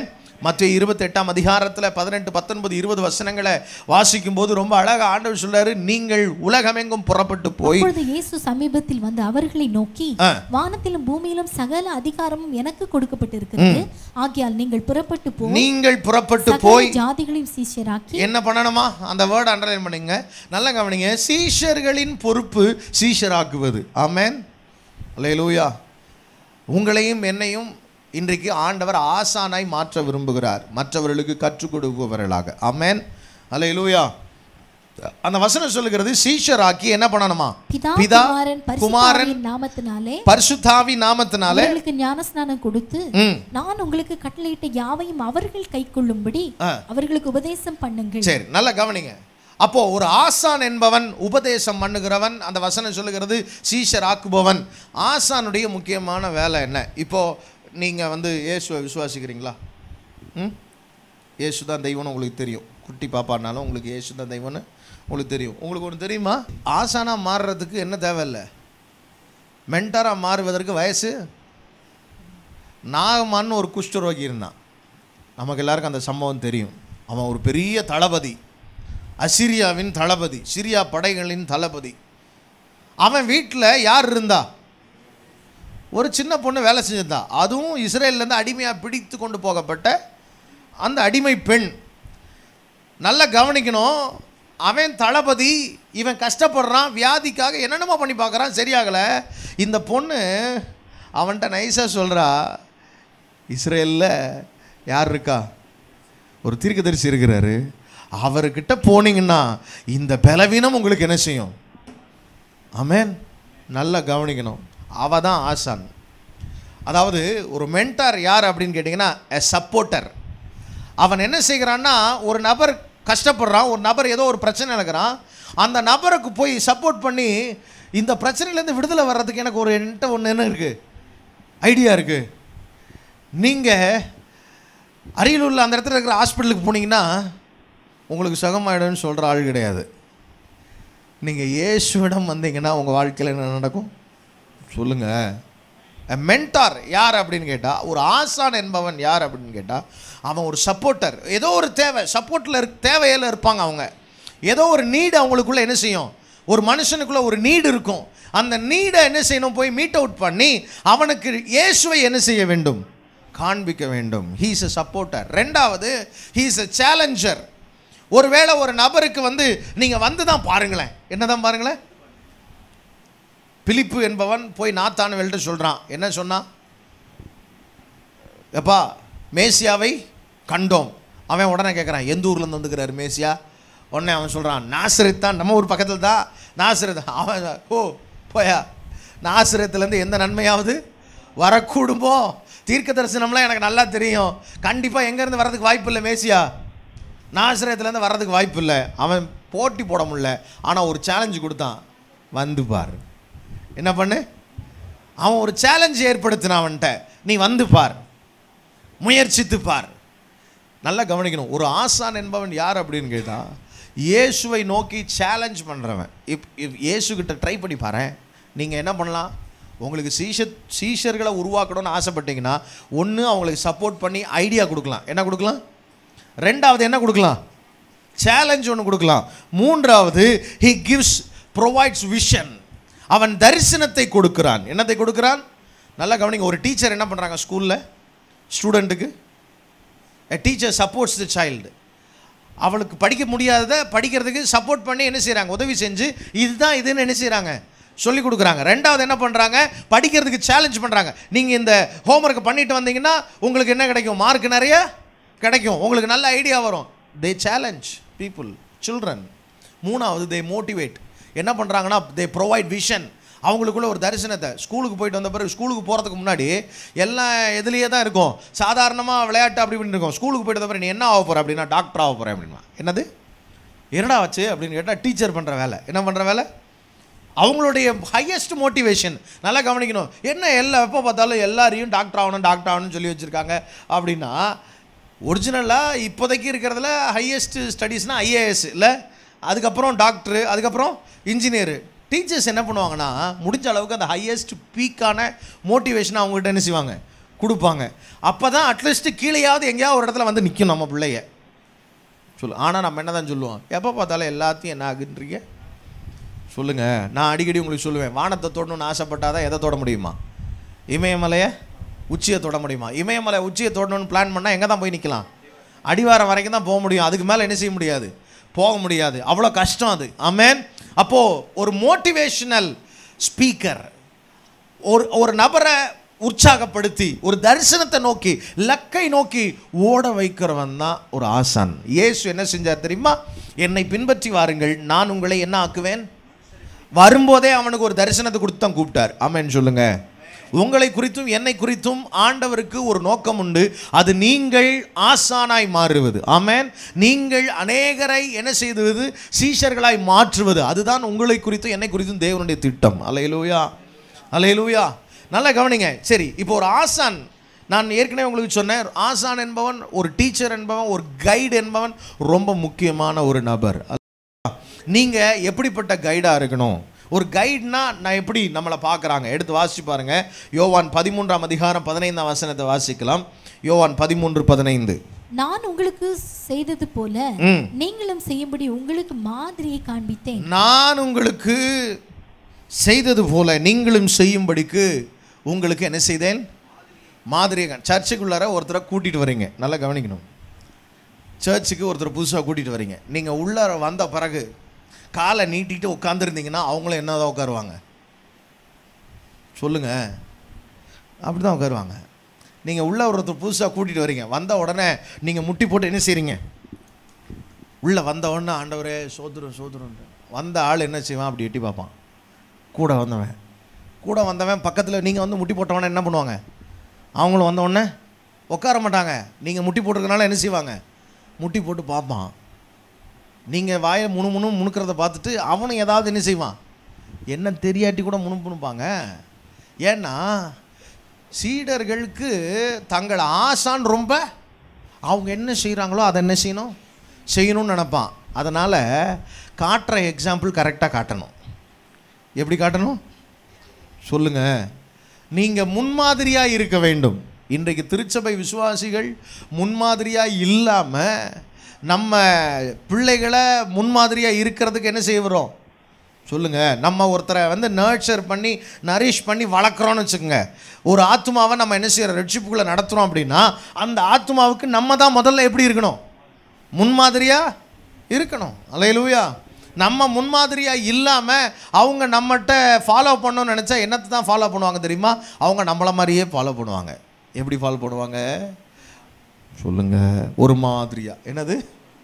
மத்தேயு இருபத்தி எட்டாம் அதிகாரத்தில் பதினெட்டு பத்தொன்பது இருபது வசனங்களை வாசிக்கும் போது ரொம்ப அழகா ஆண்டவர் சொல்றாரு, நீங்கள் உலகமெங்கும் புறப்பட்டு போய். அப்பொழுது இயேசு சமீபத்தில் வந்து அவர்களை நோக்கி, வானத்திலும் பூமியிலும் சகல அதிகாரமும் எனக்கு கொடுக்கப்பட்டிருக்கிறது, ஆகையால் நீங்கள் புறப்பட்டு போய் நீங்கள் புறப்பட்டு போய் ஜாதிகளையும் சீஷராக்கி. என்ன பண்ணணுமா? அந்த வேர்ட் அண்டர்லைன் பண்ணுங்க, நல்லா கவனிங்க. சீஷர்களின் பொறுப்பு சீஷராக்குவது. ஆமென், அல்லேலூயா. உங்களையும் என்னையும் இன்றைக்கு ஆண்டவர் ஆசானாய் மாற்ற விரும்புகிறார், மற்றவர்களுக்கு கற்றுக் கொடுப்பவர்களாக. ஆமென், அல்லேலூயா. அந்த வசனம் சொல்லுகிறது, சீஷராக்கி என்ன பண்ணணுமா? பிதா குமாரன் நாமத்தினாலே பரிசுத்தாவி நாமத்தினாலே அவர்களுக்கு ஞானஸ்நானம் கொடுத்து, நான் உங்களுக்கு கட்டளையிட்ட யாவையும் அவர்கள் கைக்கொள்ளும்படி அவர்களுக்கு உபதேசம் பண்ணுங்கள். சரி, நல்லா கவனிங்க. அப்போ ஒரு ஆசான் என்பவன் உபதேசம் பண்ணுகிறவன். அந்த வசனம் சொல்லுகிறது சீஷர் ஆக்குபவன். ஆசானுடைய முக்கியமான வேலை என்ன? இப்போ நீங்கள் வந்து இயேசுவை விசுவாசிக்கிறீங்களா? ம் இயேசு தான் தெய்வம்னு உங்களுக்கு தெரியும். குட்டி பாப்பானாலும் உங்களுக்கு இயேசு தான் தெய்வம்னு உங்களுக்கு தெரியும். உங்களுக்கு ஒன்று தெரியுமா? ஆசானாக மாறுறதுக்கு என்ன தேவையில்லை, மென்டராக மாறுவதற்கு வயசு. நாகமான்னு ஒரு குஷ்டரோகி இருந்தான், நமக்கு எல்லாருக்கும் அந்த சம்பவம் தெரியும். அவன் ஒரு பெரிய தளபதி, அசிரியாவின் தளபதி, சிரியா படைகளின் தளபதி. அவன் வீட்டில் யார் இருந்தா? ஒரு சின்ன பொண்ணு வேலை செஞ்சிருந்தா. அதுவும் இஸ்ரேல்லேருந்து அடிமையாக பிடித்து கொண்டு போகப்பட்ட அந்த அடிமை பெண். நல்லா கவனிக்கணும், அவன் தளபதி, இவன் கஷ்டப்படுறான், வியாதிக்காக என்னென்னமோ பண்ணி பார்க்குறான், சரியாகலை. இந்த பொண்ணு அவன்கிட்ட நைஸாக சொல்கிறா, இஸ்ரேலில் யார் இருக்கா? ஒரு தீர்க்கதரிசி இருக்கிறாரு, அவர்கிட்ட போனீங்கன்னா இந்த பலவீனம் உங்களுக்கு என்ன செய்யும்? ஆமென், நல்லா கவனிக்கணும். அவ தான் ஆசான். அதாவது ஒரு மென்டார் யார் அப்படின்னு கேட்டிங்கன்னா எ சப்போர்ட்டர். அவன் என்ன செய்கிறான்னா, ஒரு நபர் கஷ்டப்படுறான், ஒரு நபர் ஏதோ ஒரு பிரச்சனை நடக்கிறான், அந்த நபருக்கு போய் சப்போர்ட் பண்ணி இந்த பிரச்சனையிலேருந்து விடுதலை வர்றதுக்கு எனக்கு ஒரு என்கிட்ட ஒன்று என்ன இருக்குது, ஐடியா இருக்குது. நீங்கள் அரியலூரில் அந்த இடத்துல இருக்கிற ஹாஸ்பிட்டலுக்கு போனீங்கன்னா உங்களுக்கு சுகமாயிடும்னு சொல்கிற ஆள் கிடையாது. நீங்கள் இயேசுவிடம் வந்தீங்கன்னா உங்கள் வாழ்க்கையில் என்ன நடக்கும் சொல்லுங்கள். மென்டார் யார் அப்படின்னு கேட்டால், ஒரு ஆசான் என்பவன் யார் அப்படின்னு கேட்டால், அவன் ஒரு சப்போர்ட்டர். ஏதோ ஒரு தேவை, சப்போர்ட்டில் இருக்க தேவையில் இருப்பாங்க அவங்க. ஏதோ ஒரு நீடு அவங்களுக்குள்ளே என்ன செய்யும், ஒரு மனுஷனுக்குள்ளே ஒரு நீடு இருக்கும். அந்த நீடை என்ன செய்யணும், போய் மீட் அவுட் பண்ணி அவனுக்கு இயேசுவை என்ன செய்ய வேண்டும், காண்பிக்க வேண்டும். He is a supporter. ரெண்டாவது, ஹீ இஸ் எ சேலஞ்சர். ஒருவேளை ஒரு நபருக்கு வந்து நீங்கள் வந்து தான் பாருங்களேன், என்ன தான் பாருங்களேன். பிலிப்பு என்பவன் போய் நாத்தானுவேல்ட்ட சொல்கிறான். என்ன சொன்னான்? எப்பா மேசியாவை கண்டோம். அவன் உடனே கேட்குறான், எந்த ஊர்லேருந்து வந்துக்கிறாரு மேசியா? உடனே அவன் சொல்கிறான், நாசரேத் தான், நம்ம ஊர் பக்கத்தில் தான் நாசரேத். அவன் ஓ போயா, நாசரேத்துலேருந்து எந்த நன்மையாவது வரக்கூடுமோ? தீர்க்க தரிசனம்லாம் எனக்கு நல்லா தெரியும், கண்டிப்பாக எங்கேருந்து வர்றதுக்கு வாய்ப்பு இல்லை மேசியா, நாசரேத்துலேருந்து வர்றதுக்கு வாய்ப்பு இல்லை. அவன் போட்டி போட முடியல, ஆனால் ஒரு சேலஞ்சு கொடுத்தான், வந்து பார். என்ன பண்ணு, அவன் ஒரு சேலஞ்சு ஏற்படுத்தினான் அவன்கிட்ட, நீ வந்து பார், முயற்சித்து பார். நல்லா கவனிக்கணும், ஒரு ஆசான் என்பவன் யார் அப்படின்னு கேட்டால், இயேசுவை நோக்கி சேலஞ்ச் பண்ணுறவன். இப் இப் இயேசுக்கிட்ட ட்ரை பண்ணி பாரு. நீங்கள் என்ன பண்ணலாம், உங்களுக்கு சீஷ சீஷர்களை உருவாக்கணும்னு ஆசைப்பட்டீங்கன்னா, ஒன்று அவங்களுக்கு சப்போர்ட் பண்ணி ஐடியா கொடுக்கலாம். என்ன கொடுக்கலாம்? ரெண்டாவது என்ன கொடுக்கலாம்? சேலஞ்ச் ஒன்று கொடுக்கலாம். மூன்றாவது, he gives provides vision. அவன் தரிசனத்தை கொடுக்கிறான். என்னத்தை கொடுக்கிறான்? நல்லா கவனிங்க. ஒரு டீச்சர் என்ன பண்ணுறாங்க ஸ்கூலில் ஸ்டூடெண்ட்டுக்கு? a teacher supports the child. அவளுக்கு படிக்க முடியாததை படிக்கிறதுக்கு சப்போர்ட் பண்ணி என்ன செய்கிறாங்க, உதவி செஞ்சு இதுதான் இதுன்னு என்ன செய்கிறாங்க, சொல்லி கொடுக்குறாங்க. ரெண்டாவது என்ன பண்ணுறாங்க, படிக்கிறதுக்கு சேலஞ்ச் பண்ணுறாங்க. நீங்கள் இந்த ஹோம்ஒர்க்கை பண்ணிட்டு வந்தீங்கன்னா உங்களுக்கு என்ன கிடைக்கும், மார்க் நிறைய கிடைக்கும், உங்களுக்கு நல்ல ஐடியா வரும். They challenge people, children. மூணாவது, தே மோட்டிவேட். என்ன பண்ணுறாங்கன்னா, தே ப்ரொவைட் விஷன். அவங்களுக்குள்ள ஒரு தரிசனத்தை. ஸ்கூலுக்கு போயிட்டு வந்த பிறகு, ஸ்கூலுக்கு போகிறதுக்கு முன்னாடி எல்லாம் எதுலேயே தான் இருக்கும், சாதாரணமாக விளையாட்டு அப்படி இப்படின்னு இருக்கும். ஸ்கூலுக்கு போயிட்டு வந்த பிறகு நீ என்ன ஆக போகிற அப்படின்னா, டாக்டர் ஆக போகிறேன் அப்படின்னா, என்னது என்னடா வச்சு அப்படின்னு கேட்டால், டீச்சர் பண்ணுற வேலை. என்ன பண்ணுற வேலை? அவங்களுடைய ஹையஸ்ட் மோட்டிவேஷன். நல்லா கவனிக்கணும். என்ன எல்லா எப்போ பார்த்தாலும் எல்லாரையும் டாக்டர் ஆகணும் டாக்டர் ஆகணும்னு சொல்லி வச்சுருக்காங்க அப்படின்னா, ஒரிஜினலாக இப்போதைக்கு இருக்கிறதுல ஹையஸ்ட் ஸ்டடீஸ்னால் ஐஏஎஸ் இல்லை, அதுக்கப்புறம் டாக்டரு, அதுக்கப்புறம் இன்ஜினியரு. டீச்சர்ஸ் என்ன பண்ணுவாங்கன்னா, முடிஞ்ச அளவுக்கு அந்த ஹையஸ்ட் பீக்கான மோட்டிவேஷனை அவங்ககிட்ட என்ன செய்வாங்க, கொடுப்பாங்க. அப்போ தான் அட்லீஸ்ட்டு கீழேயாவது எங்கேயாவது ஒரு இடத்துல வந்து நிற்கும் நம்ம பிள்ளைய சொல்லு. ஆனால் நம்ம என்ன தான் சொல்லுவோம், எப்போ பார்த்தாலும் எல்லாத்தையும் என்ன ஆகுன்றீங்க சொல்லுங்கள். நான் அடிக்கடி உங்களுக்கு சொல்லுவேன், வானத்தை தொடணும்னு ஆசைப்பட்டாதான் எதை தொட முடியுமா? இமயமலையை உச்சியை தொட முடியுமா? இமயமலை உச்சியை தொடணும்னு பிளான் பண்ணால் எங்கே தான் போய் நிற்கலாம்? அடிவாரம் வரைக்கும் தான் போக முடியும். அதுக்கு மேலே என்ன செய்ய முடியாது, போக முடியாது. அவ்வளோ கஷ்டம் அது. ஆமென். அப்போது ஒரு மோட்டிவேஷனல் ஸ்பீக்கர் ஒரு ஒரு நபரை உற்சாகப்படுத்தி ஒரு தரிசனத்தை நோக்கி லக்கை நோக்கி ஓட வைக்கிறவன் தான் ஒரு ஆசான். இயேசு என்ன செஞ்சார் தெரியுமா? என்னை பின்பற்றி வாருங்கள், நான் உங்களை என்ன ஆக்குவேன். வரும்போதே அவனுக்கு ஒரு தரிசனத்தை கொடுத்து தான் கூப்பிட்டார். ஆமென் சொல்லுங்க. உங்களை குறித்தும் என்னை குறித்தும் ஆண்டவருக்கு ஒரு நோக்கம் உண்டு. அது நீங்கள் ஆசானாய் மாறுவது. ஆமென். நீங்கள் அநேகரை என்ன செய்வது, சீஷர்களாய் மாற்றுவது. அதுதான் உங்களை குறித்தும் என்னை குறித்தும் தேவனுடைய திட்டம். அல்லேலூயா, அல்லேலூயா. நல்லா கவனிங்க. சரி, இப்போ ஒரு ஆசான், நான் ஏற்கனவே உங்களுக்கு சொன்னேன், ஆசான் என்பவன், ஒரு டீச்சர் என்பவன், ஒரு கைடு என்பவன் ரொம்ப முக்கியமான ஒரு நபர். நீங்கள் எப்படிப்பட்ட கைடாக இருக்கணும்? ஒரு கைட்னா நான் எப்படி நம்மளை பார்க்குறாங்க எடுத்து வாசிச்சு பாருங்க. யோவான் பதிமூன்றாம் அதிகாரம் பதினைந்தாம் வசனத்தை வாசிக்கலாம். யோவான் பதிமூன்று பதினைந்து. நான் உங்களுக்கு செய்தது போல நீங்களும் செய்யும்படி உங்களுக்கு மாதிரியை காண்பித்தேன். நான் உங்களுக்கு செய்தது போல நீங்களும் செய்யும்படிக்கு உங்களுக்கு என்ன செய்தேன், மாதிரியை. சர்ச்சுக்குள்ளார ஒருத்தரை கூட்டிகிட்டு வரீங்க, நல்லா கவனிக்கணும். சர்ச்சுக்கு ஒருத்தர் புதுசாக கூட்டிகிட்டு வரீங்க. நீங்கள் உள்ளார வந்த பிறகு காலை நீட்டிட்டு உட்காந்துருந்தீங்கன்னா அவங்களும் என்ன தான் உட்காருவாங்க சொல்லுங்கள், அப்படி தான் உட்காருவாங்க. நீங்கள் உள்ள ஒருத்தர் புதுசாக கூட்டிகிட்டு வரீங்க, வந்த உடனே நீங்கள் முட்டி போட்டு என்ன செய்கிறீங்க, உள்ளே வந்த உடனே ஆண்டவரே சோதரம் சோதரம் வந்த ஆள் என்ன செய்வான், அப்படி எட்டி பார்ப்பான். கூட வந்தவன் கூட வந்தவன் பக்கத்தில் நீங்கள் வந்து முட்டி போட்டவொடனே என்ன பண்ணுவாங்க, அவங்களும் வந்த உடனே உட்கார மாட்டாங்க. நீங்கள் முட்டி போட்டிருக்கனால என்ன செய்வாங்க, முட்டி போட்டு பார்ப்பான். நீங்கள் வாயை முணு முணு முணுக்கிறத பார்த்துட்டு அவனும் ஏதாவது என்ன செய்வான், என்ன தெரியாட்டி கூட முணுமுணுப்பாங்க. ஏன்னா சீடர்களுக்கு தங்கள் ஆசான் ரொம்ப, அவங்க என்ன செய்கிறாங்களோ அதை என்ன செய்யணும் செய்யணும்னு நினைப்பான். அதனால் காட்டுற எக்ஸாம்பிள் கரெக்டாக காட்டணும். எப்படி காட்டணும் சொல்லுங்கள். நீங்கள் முன்மாதிரியாக இருக்க வேண்டும். இன்றைக்கு திருச்சபை விசுவாசிகள் முன்மாதிரியாக இல்லாமல் நம்ம பிள்ளைகளை முன்மாதிரியாக இருக்கிறதுக்கு என்ன செய்கிறோம் சொல்லுங்கள். நம்ம ஒருத்தரை வந்து நர்ச்சர் பண்ணி நரிஷ் பண்ணி வளர்க்குறோன்னு வச்சுக்கோங்க. ஒரு ஆத்மாவை நம்ம என்ன செய்கிறோம், ரெட்ஷிப்புக்குள்ளே நடத்துகிறோம் அப்படின்னா அந்த ஆத்மாவுக்கு நம்ம தான் முதல்ல எப்படி இருக்கணும், முன்மாதிரியாக இருக்கணும். அல்லேலூயா. நம்ம முன்மாதிரியாக இல்லாமல் அவங்க நம்மகிட்ட ஃபாலோ பண்ணணும்னு நினச்சா என்னத்தை தான் ஃபாலோ பண்ணுவாங்க தெரியுமா, அவங்க நம்மளை மாதிரியே ஃபாலோ பண்ணுவாங்க. எப்படி ஃபாலோ பண்ணுவாங்க சொல்லுங்க, ஒரு மாதிரியா. என்னது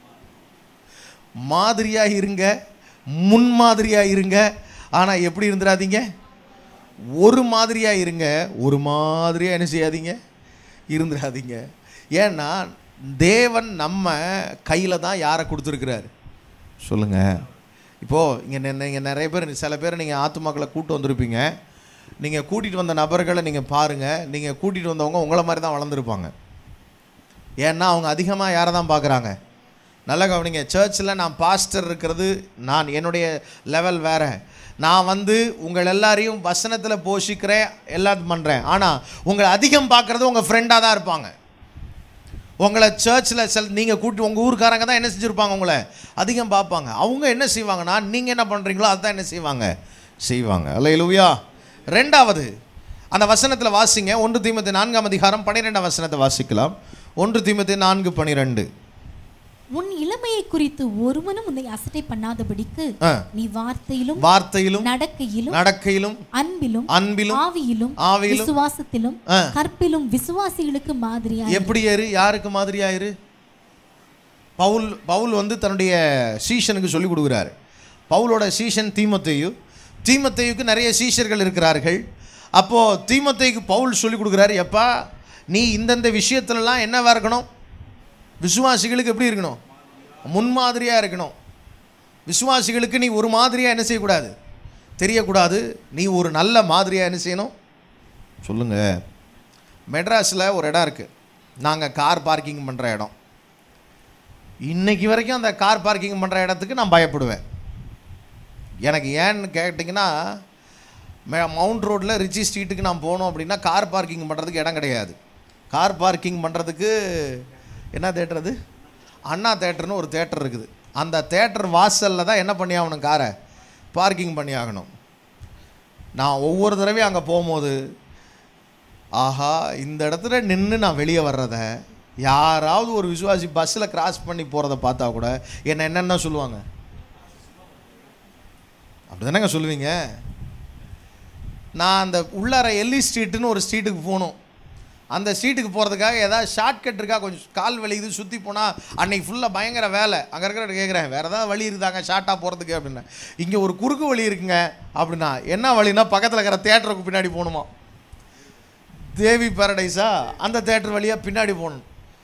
மாதிரியா இருங்க, முன்மாதிரியா இருங்க. ஆனால் எப்படி இருந்துடாதீங்க, ஒரு மாதிரியா இருங்க, ஒரு மாதிரியா என்ன செய்யாதீங்க இருந்துடாதீங்க. ஏன்னா தேவன் நம்ம கையில் தான் யாரை கொடுத்துருக்கிறார் சொல்லுங்க. இப்போது இங்கே நீங்கள் நிறைய பேர், சில பேர் நீங்கள் ஆத்துமாக்களை கூட்டு வந்திருப்பீங்க. நீங்கள் கூட்டிகிட்டு வந்த நபர்களை நீங்கள் பாருங்கள், நீங்கள் கூட்டிகிட்டு வந்தவங்க உங்களை மாதிரி தான் வளர்ந்துருப்பாங்க. ஏன்னா அவங்க அதிகமாக யாரை தான் பார்க்குறாங்க, நல்லா கவனிங்க. சர்ச்சில் நான் பாஸ்டர் இருக்கிறது, நான் என்னுடைய லெவல் வேறு. நான் வந்து உங்கள் எல்லாரையும் வசனத்தில் போஷிக்கிறேன், எல்லாத்தையும் பண்ணுறேன். ஆனால் உங்களை அதிகம் பார்க்குறது உங்கள் ஃப்ரெண்டாக தான் இருப்பாங்க. உங்களை சர்ச்சில் செல் நீங்கள் கூட்டி உங்கள் ஊருக்காரங்க தான் என்ன செஞ்சுருப்பாங்க, உங்களை அதிகம் பார்ப்பாங்க. அவங்க என்ன செய்வாங்கன்னா நீங்கள் என்ன பண்ணுறீங்களோ அதுதான் என்ன செய்வாங்க செய்வாங்க. அல்லேலூயா. ரெண்டாவது அந்த வசனத்தில் வாசிங்க. ஒன்று தீமோத்தேயு நான்காம் அதிகாரம் பன்னிரெண்டாம் வசனத்தை வாசிக்கலாம். ஒன்று தீமோத்தேயு நான்கு பன்னிரெண்டு. உன் இளமையை குறித்து ஒருவனும் உன்னை அசட்டை பண்ணாதபடிக்கு நீ வார்த்தையிலும் வார்த்தையிலும் நடக்கையிலும் நடக்கையிலும் அன்பிலும் அன்பிலும் ஆவியிலும் ஆவியிலும் விசுவாசத்திலும் கற்பிலும் விசுவாசிகளுக்கு மாதிரியா. எப்படி இரு, யாருக்கு மாதிரியா இரு? பவுல் பவுல் வந்து தன்னுடைய சீஷனுக்கு சொல்லி கொடுக்குறாரு. பவுலோட சீஷன் தீமோத்தேயு. தீமோத்தேயுக்கு நிறைய சீஷர்கள் இருக்கிறார்கள். அப்போது தீமோத்தேயுக்கு பவுல் சொல்லி கொடுக்குறாரு, எப்பா நீ இந்தந்த விஷயத்துலலாம் என்னவா இருக்கணும், விசுவாசிகளுக்கு எப்படி இருக்கணும், முன்மாதிரியாக இருக்கணும். விசுவாசிகளுக்கு நீ ஒரு மாதிரியாக என்ன செய்யக்கூடாது, தெரியக்கூடாது. நீ ஒரு நல்ல மாதிரியாக என்ன செய்யணும் சொல்லுங்கள். மெட்ராஸில் ஒரு இடம் இருக்குது, நாங்கள் கார் பார்க்கிங் பண்ணுற இடம். இன்றைக்கி வரைக்கும் அந்த கார் பார்க்கிங் பண்ணுற இடத்துக்கு நான் பயப்படுவேன். எனக்கு ஏன்னு கேட்டிங்கன்னா, மவுண்ட் ரோட்டில் ரிச்சி ஸ்ட்ரீட்டுக்கு நான் போனோம் அப்படின்னா கார் பார்க்கிங் பண்ணுறதுக்கு இடம் கிடையாது. கார் பார்க்கிங் பண்ணுறதுக்கு என்ன தேட்டர் அது? அண்ணா தேட்டர்னு ஒரு தேட்டர் இருக்குது. அந்த தேட்டர் வாசலில் தான் என்ன பண்ணி ஆகணும்? காரை பார்க்கிங் பண்ணி ஆகணும். நான் ஒவ்வொரு தடவையும் அங்கே போகும்போது ஆஹா இந்த இடத்துல நின்று நான் வெளியே வர்றத யாராவது ஒரு விசுவாசி பஸ்ஸில் கிராஸ் பண்ணி போகிறத பார்த்தா கூட என்ன என்னென்ன சொல்லுவாங்க? அப்படி தானேங்க சொல்லுவீங்க. நான் அந்த உள்ளார எல்லி ஸ்ட்ரீட்டுன்னு ஒரு ஸ்ட்ரீட்டுக்கு போகணும். அந்த ஸ்ட்ரீட்டுக்கு போகிறதுக்காக ஏதாவது ஷார்ட்கட் இருக்கா, கொஞ்சம் கால் வலி இது சுற்றி போனால் அன்றைக்கி ஃபுல்லாக பயங்கர வேலை. அங்கே இருக்கிற கேட்குறேன் வேறு ஏதாவது வழி இருக்குதாங்க ஷார்ட்டாக போகிறதுக்கு அப்படின்னா. இங்கே ஒரு குறுக்கு வழி இருக்குங்க அப்படின்னா. என்ன வழின்னா பக்கத்தில் இருக்கிற தேட்டருக்கு பின்னாடி போகணுமா? தேவி பேரடைஸா அந்த தேட்டர் வழியாக பின்னாடி போகணும்.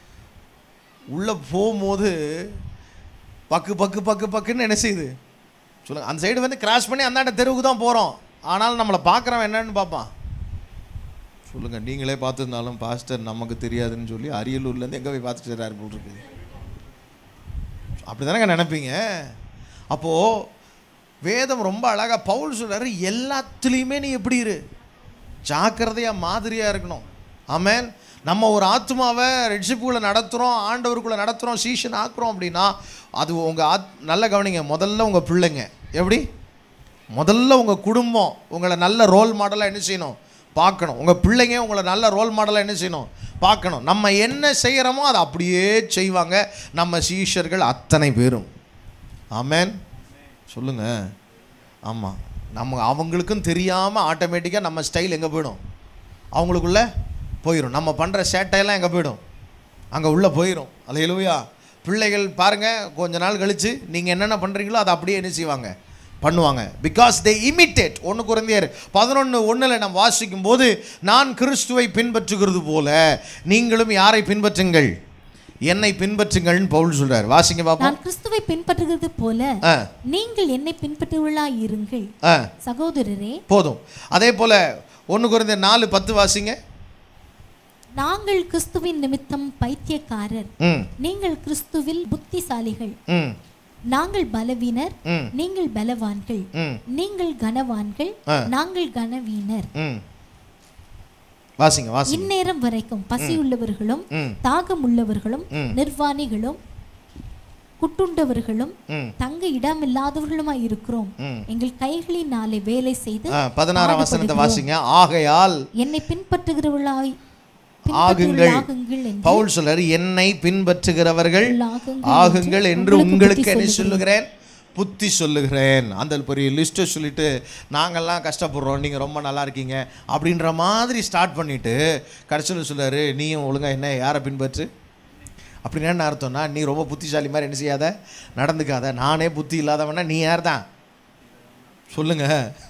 உள்ளே போகும்போது பக்கு பக்கு பக்கு பக்குன்னு என்ன செய்யுது சொல்லுங்கள். அந்த சைடு வந்து கிராஸ் பண்ணி அந்தாண்ட தெருவுக்கு தான் போகிறோம். ஆனாலும் நம்மளை பார்க்குறவன் என்னன்னு பார்ப்பான் சொல்லுங்கள். நீங்களே பார்த்துருந்தாலும் பாஸ்டர் நமக்கு தெரியாதுன்னு சொல்லி அரியலூர்லேருந்து எங்கே போய் பார்த்துட்டு இருக்காரு போல் இருக்குது. அப்படி தானேங்க நினைப்பீங்க. அப்போது வேதம் ரொம்ப அழகாக பவுல் சொல்கிறாரு, எல்லாத்துலேயுமே நீ எப்படி இரு, ஜாக்கிரதையாக மாதிரியாக இருக்கணும். ஆமென். நம்ம ஒரு ஆத்மாவை ரெட்ஷிப்புக்குள்ளே நடத்துகிறோம், ஆண்டவருக்குள்ளே நடத்துகிறோம், சீஷன் ஆக்குறோம் அப்படின்னா அது உங்கள் ஆத் நல்ல கவனிங்க. முதல்ல உங்கள் பிள்ளைங்க எப்படி, முதல்ல உங்கள் குடும்பம் உங்களை நல்ல ரோல் மாடலாக என்ன செய்யணும்? பார்க்கணும். உங்கள் பிள்ளைங்க உங்களை நல்ல ரோல் மாடலாக என்ன செய்யணும்? பார்க்கணும். நம்ம என்ன செய்கிறோமோ அதை அப்படியே செய்வாங்க நம்ம சீஷர்கள் அத்தனை பேரும். ஆமென் சொல்லுங்கள். ஆமாம், நம்ம அவங்களுக்கும் தெரியாமல் ஆட்டோமேட்டிக்காக நம்ம ஸ்டைல் எங்கே போயிடும்? அவங்களுக்குள்ளே போயிடும். நம்ம பண்ணுற சேட்டையெல்லாம் எங்கே போயிடும்? அங்கே உள்ளே போயிடும். அல்லேலூயா. பிள்ளைகள் பாருங்கள், கொஞ்ச நாள் கழித்து நீங்கள் என்னென்ன பண்ணுறீங்களோ அதை அப்படியே என்ன செய்வாங்க? பண்ணுவாங்க. Because they imitate. ஒன்று கொரிந்தியர் பதினொன்று ஒன்றில் நம்ம வாசிக்கும் போது, நான் கிறிஸ்துவை பின்பற்றுகிறது போல நீங்களும் யாரை பின்பற்றுங்கள்? என்னை பின்பற்றுங்கள்னு பவுல் சொல்றார். வாசிங்க பாப்போம். நான் கிறிஸ்துவை பின்பற்றுகிறது போல நீங்கள் என்னை பின்பற்றுவர்களாய் இருங்கள் சகோதரரே. போதும். அதே போல ஒன்று கொரிந்தியர் நாலு பத்து வாசிங்க. நாங்கள் கிறிஸ்துவின் நிமித்தம் பைத்தியக்காரர், நீங்கள் கிறிஸ்துவில் புத்திசாலிகள். நாங்கள் பலவீனர், நீங்கள் பலவான்கள். நீங்கள் கனவான்கள், நாங்கள் கனவீனர். வாசிங்க வாசிங்க. இந்நேரம் வரைக்கும் பசியுள்ளவர்களும் தாகம் உள்ளவர்களும் நிர்வாணிகளும் குட்டுண்டவர்களும் தங்க இடமில்லாதவர்களுமாய் இருக்கிறோம். எங்கள் கைகளினாலே வேலை செய்து பதினாறாம் வசனத்தை வாசிங்க. ஆகையால் என்னை பின்பற்றுகிறவர்களாய் ஆகுங்கள். பவுல் சொல்றாரு, என்னை பின்பற்றுகிறவர்கள் ஆகுங்கள் என்று உங்களுக்கு என்ன சொல்லுகிறேன்? புத்தி சொல்லுகிறேன். அந்த பெரிய லிஸ்ட்டை சொல்லிட்டு நாங்கள்லாம் கஷ்டப்படுறோம், நீங்கள் ரொம்ப நல்லா இருக்கீங்க அப்படின்ற மாதிரி ஸ்டார்ட் பண்ணிவிட்டு கடைசியில் சொல்கிறாரு, நீயும் ஒழுங்காக என்ன யாரை பின்பற்று. அப்படின்னு என்ன அர்த்தம்னா, நீ ரொம்ப புத்திசாலி மாதிரி என்ன செய்யாத, நடந்துக்காத. நானே புத்தி இல்லாதவனா நீ யார் தான் சொல்லுங்க.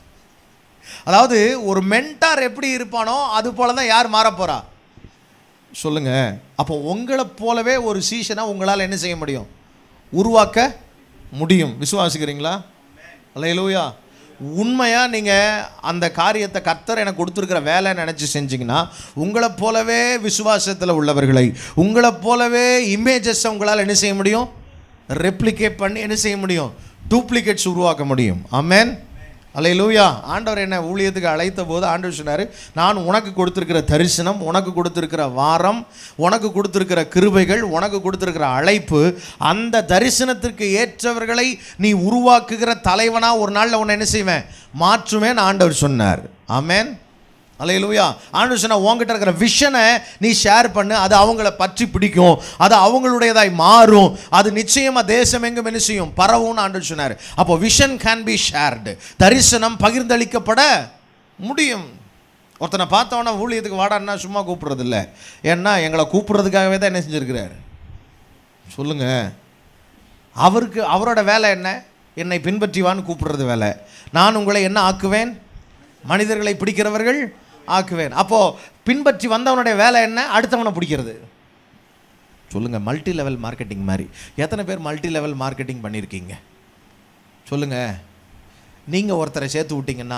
அதாவது ஒரு மென்டார் எப்படி இருப்பானோ அது போல தான் யார் மாற போகிறா சொல்லுங்க. அப்போ உங்களை போலவே ஒரு சீஷனை உங்களால் என்ன செய்ய முடியும்? உருவாக்க முடியும். விசுவாசிக்கிறீங்களா? அல்லேலூயா. உண்மையாக நீங்கள் அந்த காரியத்தை கர்த்தர் எனக்கு கொடுத்துருக்கிற வேலை நினச்சி செஞ்சிங்கன்னா உங்களை போலவே விசுவாசத்தில் உள்ளவர்களை, உங்களை போலவே இமேஜஸை உங்களால் என்ன செய்ய முடியும்? ரெப்ளிகேட் பண்ணி என்ன செய்ய முடியும்? டூப்ளிகேட்ஸ் உருவாக்க முடியும். ஆமென். அல்லேலூயா. ஆண்டவர் என்ன ஊழியத்துக்கு அழைத்த போது ஆண்டவர் சொன்னார், நான் உனக்கு கொடுத்துருக்கிற தரிசனம், உனக்கு கொடுத்துருக்கிற வாரம், உனக்கு கொடுத்துருக்கிற கிருபைகள், உனக்கு கொடுத்துருக்கிற அழைப்பு, அந்த தரிசனத்திற்கு ஏற்றவர்களை நீ உருவாக்குகிற தலைவனாக ஒரு நாளில் உன்னை என்ன செய்வேன்? மாற்றுவேன் ஆண்டவர் சொன்னார். ஆமென். அல்லேலூயா. ஆண்டவர் சொன்னா, உங்ககிட்ட இருக்கிற விஷனை நீ ஷேர் பண்ணு, அது அவங்கள பற்றி பிடிக்கும், அது அவங்களுடையதாய் மாறும், அது நிச்சயமாக தேசம் எங்கும் என்ன செய்யும்? பரவும்னு ஆண்டவர் சொன்னார். அப்போ விஷன் கேன் பி ஷேர்டு. தரிசனம் பகிர்ந்தளிக்கப்பட முடியும். ஒருத்தனை பார்த்தவொன்னா ஊழியத்துக்கு வாடான்னா சும்மா கூப்பிட்றது இல்லை. ஏன்னா எங்களை கூப்பிட்றதுக்காகவே தான் என்ன செஞ்சுருக்கிறார் சொல்லுங்க. அவருக்கு அவரோட வேலை என்ன? என்னை பின்பற்றிவான்னு கூப்பிடுறது வேலை. நான் உங்களை என்ன ஆக்குவேன்? மனிதர்களை பிடிக்கிறவர்கள் ஆக்குவேன். அப்போது பின்பற்றி வந்தவனுடைய வேலை என்ன? அடுத்தவனை பிடிக்கிறது. சொல்லுங்கள். மல்டி லெவல் மார்க்கெட்டிங் மாதிரி எத்தனை பேர் மல்டி லெவல் மார்க்கெட்டிங் பண்ணியிருக்கீங்க சொல்லுங்கள். நீங்கள் ஒருத்தரை சேர்த்து விட்டிங்கன்னா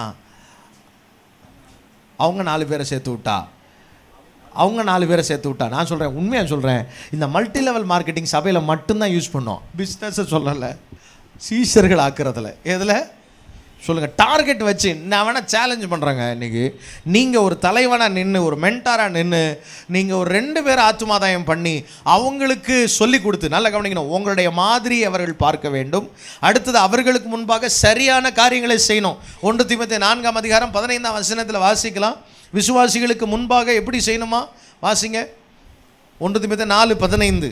அவங்க நாலு பேரை சேர்த்து விட்டா, அவங்க நாலு பேரை சேர்த்து விட்டா, நான் சொல்கிறேன், உண்மையாக சொல்கிறேன், இந்த மல்டி லெவல் மார்க்கெட்டிங் சபையில் மட்டும்தான் யூஸ் பண்ணோம். பிஸ்னஸை சொல்லலை, சீஷர்கள் ஆக்குறதுல. எதில்? சொல்லுங்கள், டார்கெட் வச்சு. நான் வேணால் சேலஞ்ச் பண்ணுறேங்க. இன்றைக்கி நீங்கள் ஒரு தலைவனாக நின்று, ஒரு மென்டாராக நின்று, நீங்கள் ஒரு ரெண்டு பேரை ஆத்துமாதாயம் பண்ணி அவங்களுக்கு சொல்லி கொடுத்து, நல்லா கவனிக்கணும், உங்களுடைய மாதிரி அவர்கள் பார்க்க வேண்டும். அடுத்தது அவர்களுக்கு முன்பாக சரியான காரியங்களை செய்யணும். ஒன்று தீமோத்தேயு நான்காம் அதிகாரம் பதினைந்தாம் வசனத்தில் வாசிக்கலாம். விசுவாசிகளுக்கு முன்பாக எப்படி செய்யணுமா? வாசிங்க. ஒன்று தீமோத்தேயு நாலு பதினைந்து.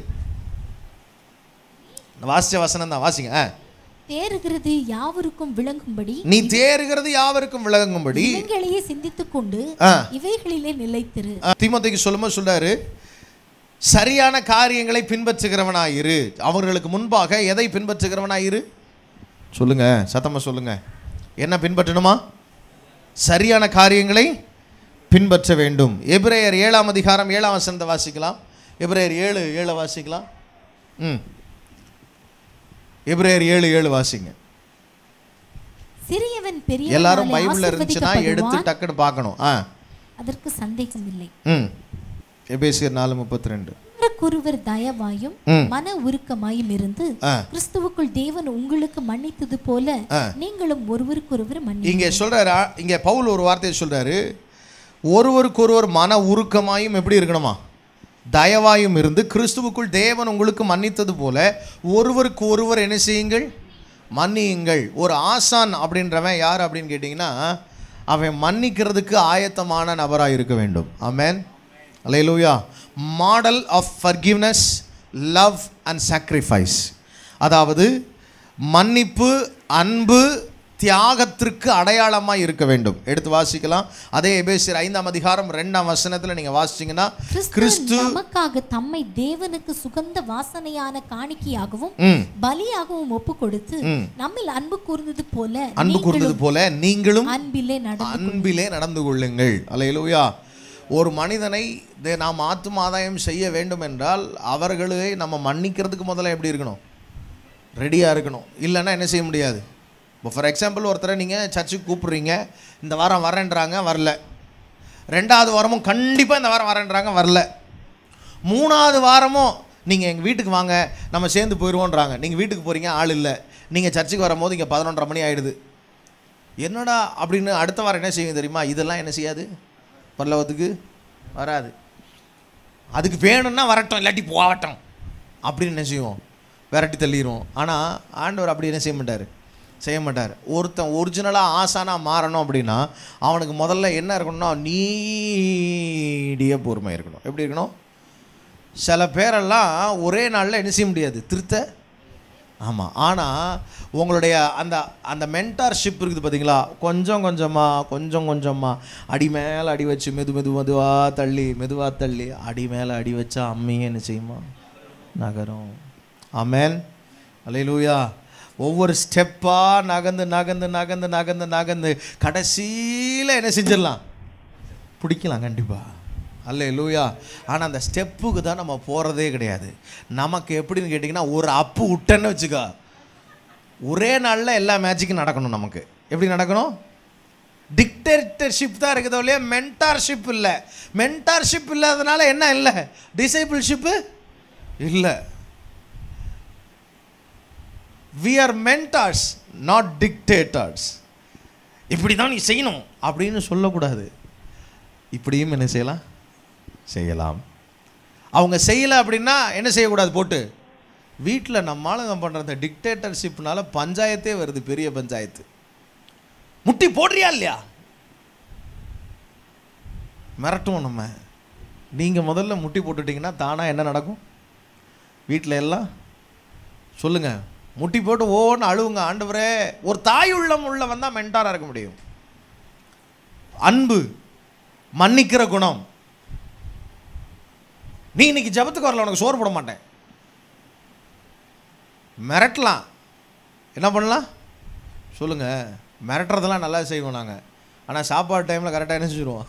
வாசிச்ச வசனம் தான், வாசிங்க. தேறுகிறது யாவருக்கும் விளங்கும்படி, நீ தேறுகிறது யாவருக்கும் விளங்கும்படி இவைகளையே சிந்தித்துக் கொண்டு இவைகளிலே நிலைத்திரு. தீமோத்தேயுக்கு சொல்லும்போது சொல்றாரு, சரியான காரியங்களை பின்பற்றுகிறவனாயிரு. அவர்களுக்கு முன்பாக எதை பின்பற்றுகிறவனாயிரு? சொல்லுங்க, சத்தமா சொல்லுங்க. என்ன பின்பற்றணுமா? சரியான காரியங்களை பின்பற்ற வேண்டும். எபிரேயர் ஏழாம் அதிகாரம் ஏழாம் வசனத்தை வாசிக்கலாம். எபிரேயர் ஏழு ஏழு வாசிக்கலாம். ம் எபிரேயர் ஏழு ஏழு வாசிங்க. சிறியவன் பெரிய எல்லாரும் பைபிள்ல இருந்துச்சுன்னா எடுத்து டக்குன்னு பார்க்கணும். ஆ அதற்கு சந்தேகம் இல்லை. ம் எபேசியர் நாலு முப்பத்தி ரெண்டு. ஒருவர் தயவாயும் மன உருக்கமாயும் இருந்து கிறிஸ்துவுக்குள் தேவன் உங்களுக்கு மன்னித்தது போல நீங்களும் ஒருவருக்கொருவர் மன்னி. இங்க சொல்றாரு, இங்க பவுல் ஒரு வார்த்தையை சொல்றாரு, ஒருவருக்கொருவர் மன உருக்கமாயும் எப்படி இருக்கணுமா? தயவாயும் இருந்து கிறிஸ்துவுக்குள் தேவன் உங்களுக்கு மன்னித்தது போல ஒருவருக்கு ஒருவர் என்ன செய்யுங்கள்? மன்னியுங்கள். ஒரு ஆசான் அப்படின்றவன் யார் அப்படின்னு கேட்டிங்கன்னா, அவன் மன்னிக்கிறதுக்கு ஆயத்தமான நபராக இருக்க வேண்டும். ஆமென், அல்லேலூயா. Model of forgiveness, love and sacrifice. அதாவது மன்னிப்பு, அன்பு, தியாகத்திற்கு அடையாளமாக இருக்க வேண்டும். எடுத்து வாசிக்கலாம். அதே எபேசியர் ஐந்தாம் அதிகாரம் ரெண்டாம் வசனத்தில் நீங்கள் வாசிச்சீங்கன்னா, கிறிஸ்து நமக்காக தம்மை தேவனுக்கு சுகந்த வாசனையான காணிக்கையாகவும் பலியாகவும் ஒப்பு கொடுத்து நம்மில் அன்பு கூர்ந்தது போல அன்பு கூர்ந்தது போல நீங்களும் அன்பிலே அன்பிலே நடந்து கொள்ளுங்கள். அல்லேலூயா. ஒரு மனிதனை நாம் ஆத்தும ஆதாயம் செய்ய வேண்டும் என்றால் அவர்களை நம்ம மன்னிக்கிறதுக்கு முதல்ல எப்படி இருக்கணும்? ரெடியாக இருக்கணும். இல்லைன்னா என்ன செய்ய முடியாது. இப்போ ஃபார் எக்ஸாம்பிள், ஒருத்தரை நீங்கள் சர்ச்சுக்கு கூப்பிட்றீங்க, இந்த வாரம் வரேன்றாங்க, வரல. ரெண்டாவது வாரமும் கண்டிப்பாக இந்த வாரம் வரேன்றாங்க, வரல. மூணாவது வாரமும் நீங்கள் எங்கள் வீட்டுக்கு வாங்க, நம்ம சேர்ந்து போயிடுவோன்றாங்க. நீங்கள் வீட்டுக்கு போகிறீங்க, ஆள் இல்லை. நீங்கள் சர்ச்சுக்கு வரும்போது இங்கே பதினொன்றரை மணி ஆகிடுது. என்னடா அப்படின்னு அடுத்த வாரம் என்ன செய்யுங்க தெரியுமா? இதெல்லாம் என்ன செய்யாது, பரலோகத்துக்கு வராது. அதுக்கு வேணும்னா வரட்டும், இல்லாட்டி போகட்டும் அப்படின்னு என்ன செய்வோம்? விரட்டி தள்ளிடுவோம். ஆனால் ஆண்டவர் அப்படி என்ன செய்ய மாட்டார், செய்ய மாட்டார். ஒருத்தன் ஒரிஜினலாக ஆசானாக மாறணும் அப்படின்னா அவனுக்கு முதல்ல என்ன இருக்கணும்னா நீடிய பொறுமை இருக்கணும். எப்படி இருக்கணும்? சில பேரெல்லாம் ஒரே நாளில் என்ன செய்ய முடியாது, திருத்த. ஆமாம். ஆனால் உங்களுடைய அந்த அந்த மென்டார்ஷிப் இருக்குது பார்த்தீங்களா, கொஞ்சம் கொஞ்சமாக கொஞ்சம் கொஞ்சமாக அடி மேலே அடி வச்சு மெது மெது மெதுவாக தள்ளி மெதுவாக தள்ளி அடி மேலே அடி வச்சா அம்மியே என்ன செய்யுமா? நகரும். ஆமென், அல்லேலூயா. ஒவ்வொரு ஸ்டெப்பாக நகர்ந்து நகர்ந்து நகர்ந்து நகர்ந்து நகர்ந்து கடைசியில் என்ன செஞ்சிடலாம்? பிடிக்கலாம் கண்டிப்பாக. அல்லேலூயா. ஆனால் அந்த ஸ்டெப்புக்கு தான் நம்ம போகிறதே கிடையாது. நமக்கு எப்படின்னு கேட்டிங்கன்னா, ஒரு அப்பு விட்டேன்னு வச்சுக்கோ, ஒரே நாளில் எல்லா மேட்சிக்கும் நடக்கணும். நமக்கு எப்படி நடக்கணும்? டிக்டேட்டர்ஷிப் தான் இருக்குதோ இல்லையா, மென்டார்ஷிப் இல்லை. மென்டார்ஷிப் இல்லாதனால என்ன இல்லை? டிசைபிள்ஷிப்பு இல்லை. We are mentors, not dictators. இப்படி தான் நீ செய்யணும் அப்படின்னு சொல்லக்கூடாது. இப்படியும் என்ன செய்யலாம்? செய்யலாம். அவங்க செய்யலை அப்படின்னா என்ன செய்யக்கூடாது? போட்டு வீட்டில் நம்மளால பண்ணுற அந்த டிக்டேட்டர்ஷிப்னால பஞ்சாயத்தே வருது, பெரிய பஞ்சாயத்து. முட்டி போடுறியா இல்லையா? மிரட்டுவோம் நம்ம. நீங்கள் முதல்ல முட்டி போட்டுட்டிங்கன்னா தானாக என்ன நடக்கும்? வீட்டில் எல்லாம் சொல்லுங்கள், முட்டி போட்டு ஓன்னு அழுவுங்க. ஆண்டவரே, ஒரு தாய் உள்ளம் உள்ள வந்தால் மென்டாராக இருக்க முடியும். அன்பு, மன்னிக்கிற குணம். நீ இன்னைக்கு ஜபத்துக்கு வரல, உனக்கு சோறு போட மாட்டேன். மிரட்டலாம். என்ன பண்ணலாம் சொல்லுங்க? மிரட்டுறதெல்லாம் நல்லா செய்வோம் நாங்கள். ஆனால் சாப்பாடு டைமில் கரெக்டாக என்ன செஞ்சுருவோம்?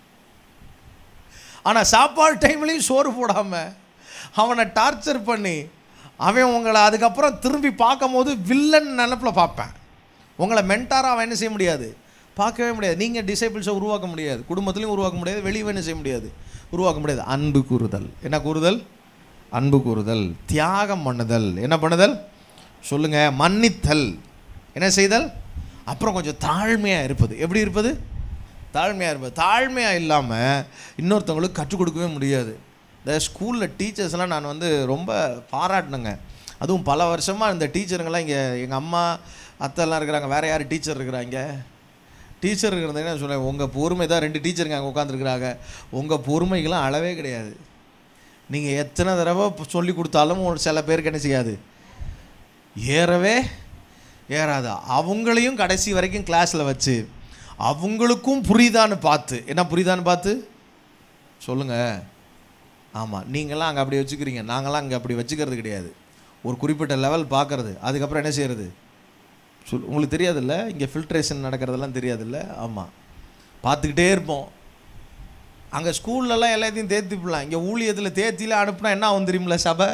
ஆனால் சாப்பாடு டைம்லையும் சோறு போடாமல் அவனை டார்ச்சர் பண்ணி அவன் உங்களை அதுக்கப்புறம் திரும்பி பார்க்கும் போது வில்லன் நினப்பில் பார்ப்பேன். உங்களை மென்டாராக அவன் என்ன செய்ய முடியாது? பார்க்கவே முடியாது. நீங்கள் டிசைபிள்ஸை உருவாக்க முடியாது, குடும்பத்துலையும் உருவாக்க முடியாது, வெளியே என்ன செய்ய முடியாது? உருவாக்க முடியாது. அன்பு கூறுதல். என்ன கூறுதல்? அன்பு கூறுதல். தியாகம் பண்ணுதல். என்ன பண்ணுதல்? சொல்லுங்கள். மன்னித்தல். என்ன செய்தல்? அப்புறம் கொஞ்சம் தாழ்மையாக இருப்பது. எப்படி இருப்பது? தாழ்மையாக இருப்பது. தாழ்மையாக இல்லாமல் இன்னொருத்தவங்களுக்கு கற்றுக் கொடுக்கவே முடியாது. இந்த ஸ்கூலில் டீச்சர்ஸ்லாம் நான் வந்து ரொம்ப பாராட்டினேங்க. அதுவும் பல வருஷமாக இந்த டீச்சருங்கெல்லாம் இங்கே எங்கள் அம்மா அத்தைலாம் இருக்கிறாங்க. வேறு யார் டீச்சர் இருக்கிறாங்க? டீச்சர் இருக்கிறதுன்னு நான் சொல்கிறேன், உங்கள் பொறுமை தான். ரெண்டு டீச்சருங்க அங்கே உட்காந்துருக்குறாங்க. உங்கள் பொறுமைக்கெல்லாம் அளவே கிடையாது. நீங்கள் எத்தனை தடவை சொல்லி கொடுத்தாலும் ஒரு சில பேருக்கு என்ன செய்யாது, ஏறவே ஏறாது. அவங்களையும் கடைசி வரைக்கும் கிளாஸில் வச்சு அவங்களுக்கும் புரியுதான்னு பார்த்து, என்ன புரியுதான்னு பார்த்து சொல்லுங்கள். ஆமாம், நீங்களாம் அங்கே அப்படி வச்சுக்கிறீங்க, நாங்களாம் அங்கே அப்படி வச்சுக்கிறது கிடையாது. ஒரு குறிப்பிட்ட லெவல் பார்க்குறது, அதுக்கப்புறம் என்ன செய்கிறது சொல். உங்களுக்கு தெரியாதில்ல, இங்கே ஃபில்ட்ரேஷன் நடக்கிறதெல்லாம் தெரியாதில்ல. ஆமாம், பார்த்துக்கிட்டே இருப்போம். அங்கே ஸ்கூல்லலாம் எல்லாத்தையும் தேர்த்திப்படலாம். இங்கே ஊழியத்தில் தேர்த்தியில் அனுப்புனா என்ன ஆகும் தெரியுமில்ல, சபை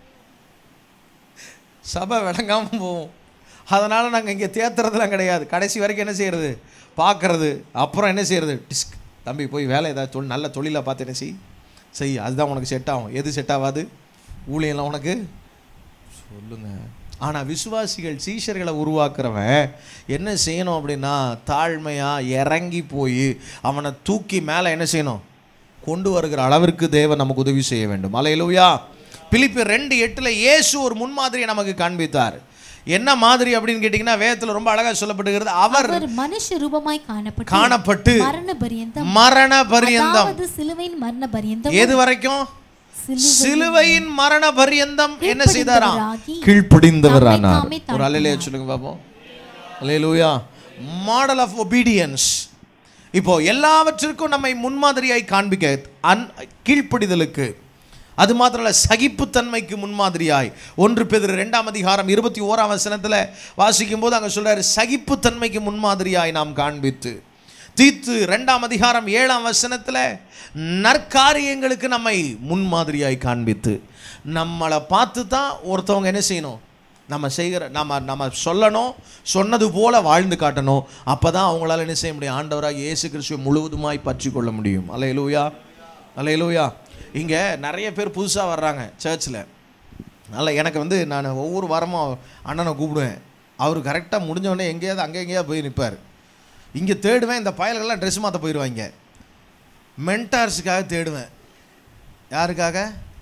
சபை விளங்காமல் போவோம். அதனால் நாங்கள் இங்கே தேத்துறதுலாம் கிடையாது. கடைசி வரைக்கும் என்ன செய்கிறது, பார்க்குறது. அப்புறம் என்ன செய்கிறது, டிஸ்க் தம்பி போய் வேலை ஏதாவது தொழில் நல்ல தொழிலாக பார்த்து என்ன செய் செய் அதுதான் உனக்கு செட் ஆகும். எது செட் ஆகாது, ஊழியெல்லாம் உனக்கு சொல்லுங்கள். ஆனால் விசுவாசிகள் சீஷர்களை உருவாக்குறவன் என்ன செய்யணும் அப்படின்னா, தாழ்மையாக இறங்கி போய் அவனை தூக்கி மேலே என்ன செய்யணும், கொண்டு வருகிற அளவிற்கு தேவன் நமக்கு உதவி செய்ய வேண்டும். அல்லேலூயா. பிலிப்பியர் ரெண்டு எட்டுல இயேசு ஒரு முன்மாதிரியை நமக்கு காண்பித்தார். என்ன மாதிரி அப்படின்னு கேட்டீங்கன்னா, வேதத்துல ரொம்ப அழகா சொல்லப்பட்டிருக்கிறது, அவர் மனுஷ ரூபமாய் காணப்பட்டு காணப்பட்டு மரண பரியந்தம் மரண பரியந்தம் அதாவது சிலுவையின் மரண பரியந்தம் எது வரைக்கும், சிலுவையின் மரண பரியந்தம் என்ன செய்தாராம், கீழ்ப்படிந்தவரானார். ஒரு அல்லேலூயா சொல்லுங்க பாப்போம். அல்லேலூயா. Model of obedience. இப்போ எல்லாவற்றிற்கும் நம்மை முன்மாதிரியாய் காண்பிக்க, அன் கீழ்ப்படிதலுக்கு, அது மாத்திரமல்ல சகிப்புத்தன்மைக்கு முன்மாதிரியாய். ஒன்று பேதுரு ரெண்டாம் அதிகாரம் இருபத்தி ஓராம் வசனத்தில் வாசிக்கும் போது அங்கே சொல்றாரு, சகிப்புத்தன்மைக்கு முன்மாதிரியாய் நாம் காண்பித்து. தீத்து ரெண்டாம் அதிகாரம் ஏழாம் வசனத்தில் நற்காரியங்களுக்கு நம்மை முன்மாதிரியாய் காண்பித்து. நம்மளை பார்த்து தான் ஒருத்தவங்க என்ன செய்யணும், நம்ம செய்கிற நம்ம நம்ம சொல்லணும், சொன்னது போல வாழ்ந்து காட்டணும். அப்போ தான் அவங்களால என்ன செய்ய முடியும், ஆண்டவராக இயேசு கிறிஸ்துவை முழுவதுமாய் பற்றி கொள்ள முடியும். அல்லேலூயா, அல்லேலூயா. இங்கே நிறைய பேர் புதுசாக வர்றாங்க சர்ச்சில். அதனால் எனக்கு வந்து நான் ஒவ்வொரு வாரமும் அண்ணனை கூப்பிடுவேன். அவர் கரெக்டாக முடிஞ்சவொடனே எங்கேயாவது அங்கே எங்கேயாவது போய் நிற்பார். இங்கே தேடுவேன், இந்த பயல்கள்லாம் ட்ரெஸ் மாற்ற போயிடுவாங்க. மென்டார்ஸுக்காக தேடுவேன். யாருக்காக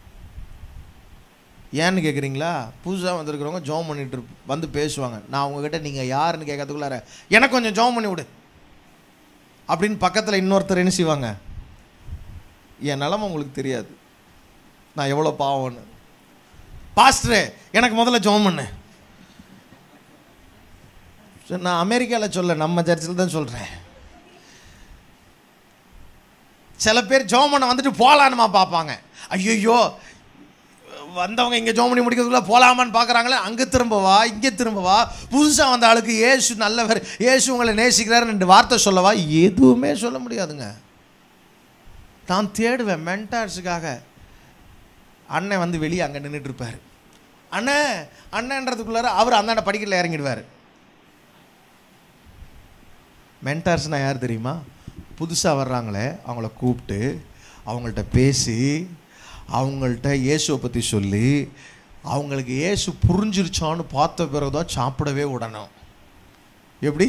ஏன்னு கேட்குறீங்களா? புதுசாக வந்திருக்கிறவங்க ஜோம் பண்ணிட்டு வந்து பேசுவாங்க. நான் உங்ககிட்ட நீங்கள் யாருன்னு கேட்கறதுக்குள்ளார எனக்கு கொஞ்சம் ஜோம் பண்ணி விடு அப்படின்னு பக்கத்தில் இன்னொருத்தர் என்ன செய்வாங்க, என் நிலமை உங்களுக்கு தெரியாது, நான் எவ்வளோ பாவம்னு. பாஸ்டரே எனக்கு முதல்ல ஜெபம் பண்ணு. நான் அமெரிக்காவில் சொல்ல, நம்ம சர்ச்சில் தான் சொல்கிறேன். சில பேர் ஜெபம் பண்ண வந்துட்டு போகலான்னுமா பார்ப்பாங்க. ஐயோ வந்தவங்க இங்கே ஜெபம் பண்ணி முடிக்கிறதுக்குள்ள போகலாமான்னு பார்க்குறாங்களே. அங்கே திரும்பவா இங்கே திரும்பவா, புதுசாக வந்த ஆளுக்கு ஏசு நல்லவர், ஏசு உங்களை நேசிக்கிறாரு ரெண்டு வார்த்தை சொல்லவா, எதுவுமே சொல்ல முடியாதுங்க. நான் தேடுவேன் மென்டார்ஸுக்காக. அண்ணன் வந்து வெளியே அங்கே நின்றுட்டு இருப்பார். அண்ணன் அண்ணன்றதுக்குள்ளார அவர் அந்தாண்ட படிக்கல இறங்கிடுவார். மென்டார்ஸ்னால் யார் தெரியுமா? புதுசாக வர்றாங்களே அவங்கள கூப்பிட்டு அவங்கள்ட்ட பேசி அவங்கள்ட்ட இயேசுவை பற்றி சொல்லி அவங்களுக்கு இயேசு புரிஞ்சிருச்சான்னு பார்த்த பிறகுதான் சாப்பிடவே விடணும். எப்படி?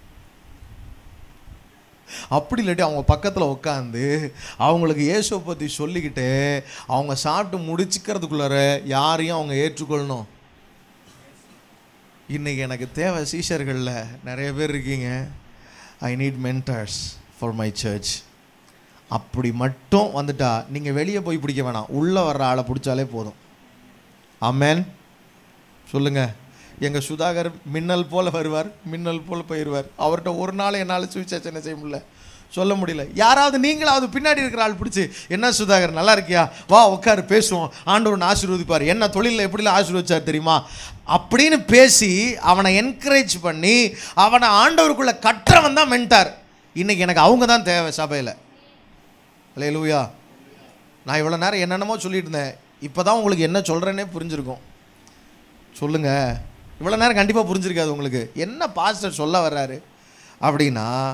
அப்படி இல்லாட்டி அவங்க பக்கத்தில் உட்காந்து அவங்களுக்கு இயேசுவை பற்றி சொல்லிக்கிட்டு அவங்க சாப்பிட்டு முடிச்சுக்கிறதுக்குள்ளார யாரையும் அவங்க ஏற்றுக்கொள்ளணும். இன்றைக்கி எனக்கு தேவை சீஷர்களில் நிறைய பேர் இருக்கீங்க. I need mentors for my church. அப்படி மட்டும் வந்துட்டா நீங்கள் வெளியே போய் பிடிக்க வேணாம், உள்ளே வர்ற ஆளை பிடிச்சாலே போதும். ஆமென் சொல்லுங்கள். எங்கள் சுதாகர் மின்னல் போல் வருவார், மின்னல் போல் போயிடுவார். அவர்கிட்ட ஒரு நாள் என்னால் சுவிசேஷனை செய்ய முடியல, சொல்ல முடியல. யாராவது நீங்களாவது பின்னாடி இருக்கிற ஆள் பிடிச்சி, என்ன சுதாகர் நல்லா இருக்கியா, வா உட்காரு பேசுவோம், ஆண்டவன் ஆசீர்வதிப்பார், என்ன தொழிலில் எப்படிலாம் ஆசீர்வதிச்சார் தெரியுமா அப்படின்னு பேசி அவனை என்கரேஜ் பண்ணி அவனை ஆண்டவருக்குள்ளே கற்றவன் தான் மென்டார். இன்றைக்கி எனக்கு அவங்க தான் தேவை சபையில். அல்லேலூயா. நான் இவ்வளோ நேரம் என்னென்னமோ சொல்லிட்டு இருந்தேன், இப்போ தான் உங்களுக்கு என்ன சொல்கிறேன்னே புரிஞ்சிருக்கும். சொல்லுங்கள், இவ்வளோ நேரம் கண்டிப்பாக புரிஞ்சிருக்காது உங்களுக்கு. என்ன பாஸ்டர் சொல்ல வர்றாரு அப்படின்னா,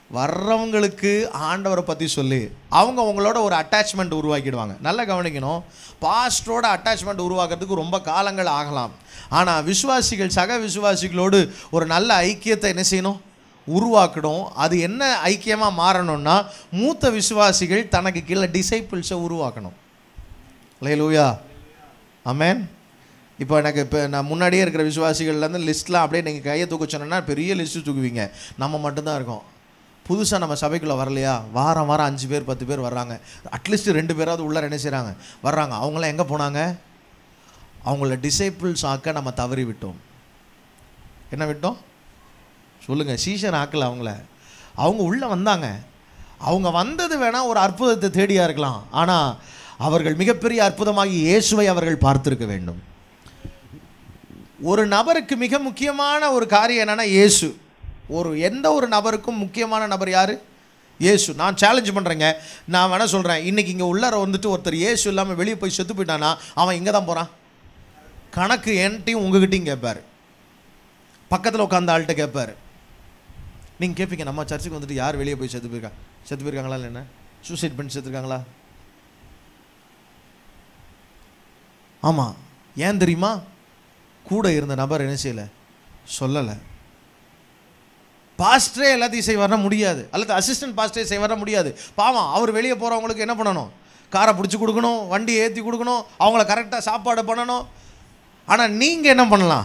வர்றவங்களுக்கு ஆண்டவரை பற்றி சொல்லி அவங்க உங்களோட ஒரு அட்டாச்மெண்ட் உருவாக்கிடுவாங்க. நல்லா கவனிக்கணும், பாஸ்டரோட அட்டாச்மெண்ட் உருவாக்குறதுக்கு ரொம்ப காலங்கள் ஆகலாம். ஆனால் விசுவாசிகள் சக விசுவாசிகளோடு ஒரு நல்ல ஐக்கியத்தை என்ன செய்யணும், உருவாக்கணும். அது என்ன ஐக்கியமாக மாறணும்னா மூத்த விசுவாசிகள் தனக்கு கீழே டிசைபிள்ஸை உருவாக்கணும். அல்லேலூயா, ஆமென். இப்போ எனக்கு இப்போ நான் முன்னாடியே இருக்கிற விசுவாசிகள்லேருந்து லிஸ்ட்லாம் அப்படியே நீங்கள் கையை தூக்க சொன்னோன்னா பெரிய லிஸ்ட்டு தூக்குவீங்க. நம்ம மட்டும்தான் இருக்கோம். புதுசாக நம்ம சபைக்குள்ளே வரலையா, வாரம் வாரம் அஞ்சு பேர் பத்து பேர் வர்றாங்க. அட்லீஸ்ட் ரெண்டு பேராவது உள்ளே என்ன செய்கிறாங்க, வர்றாங்க. அவங்களாம் எங்கே போனாங்க? அவங்கள டிசைபிள்ஸ் ஆக்க நம்ம தவறி விட்டோம். என்ன விட்டோம் சொல்லுங்கள்? சீஷன் ஆக்கல அவங்கள. அவங்க உள்ளே வந்தாங்க. அவங்க வந்தது வேணால் ஒரு அற்புதத்தை தேடியாக இருக்கலாம். ஆனால் அவர்கள் மிகப்பெரிய அற்புதமாகி இயேசுவை அவர்கள் பார்த்துருக்க வேண்டும். ஒரு நபருக்கு மிக முக்கியமான ஒரு காரியம் என்னென்னா இயேசு. ஒரு எந்த ஒரு நபருக்கும் முக்கியமான நபர் யார்? இயேசு. நான் சேலஞ்ச் பண்ணுறேங்க. நான் வேணால் சொல்கிறேன், இன்றைக்கி இங்கே உள்ளார வந்துட்டு ஒருத்தர் இயேசு இல்லாமல் வெளியே போய் செத்து போயிட்டானா அவன் இங்கே தான் போகிறான். கணக்கு என்கிட்டையும் உங்ககிட்டையும் கேட்பார். பக்கத்தில் உட்காந்த ஆள்கிட்ட கேட்பார். நீங்கள் கேட்பீங்க, நம்ம சர்ச்சுக்கு வந்துட்டு யார் வெளியே போய் செத்து போயிருக்கா, செத்து போயிருக்காங்களா இல்லை என்ன சூசைட் பண்ணி செத்துருக்காங்களா? ஆமாம். ஏன் தெரியுமா? கூட இருந்த நபர் என்ன செய்யலை, சொல்லலை. பாஸ்டரே எல்லாத்தையும் செய்ய வர முடியாது, அல்லது அசிஸ்டன்ட் பாஸ்டரே செய்ய வர முடியாது. பாவம், அவர் வெளியே போகிறவங்களுக்கு என்ன பண்ணணும்? காரை பிடிச்சி கொடுக்கணும், வண்டி ஏற்றி கொடுக்கணும், அவங்கள கரெக்டாக சாப்பாடு பண்ணணும். ஆனால் நீங்கள் என்ன பண்ணலாம்?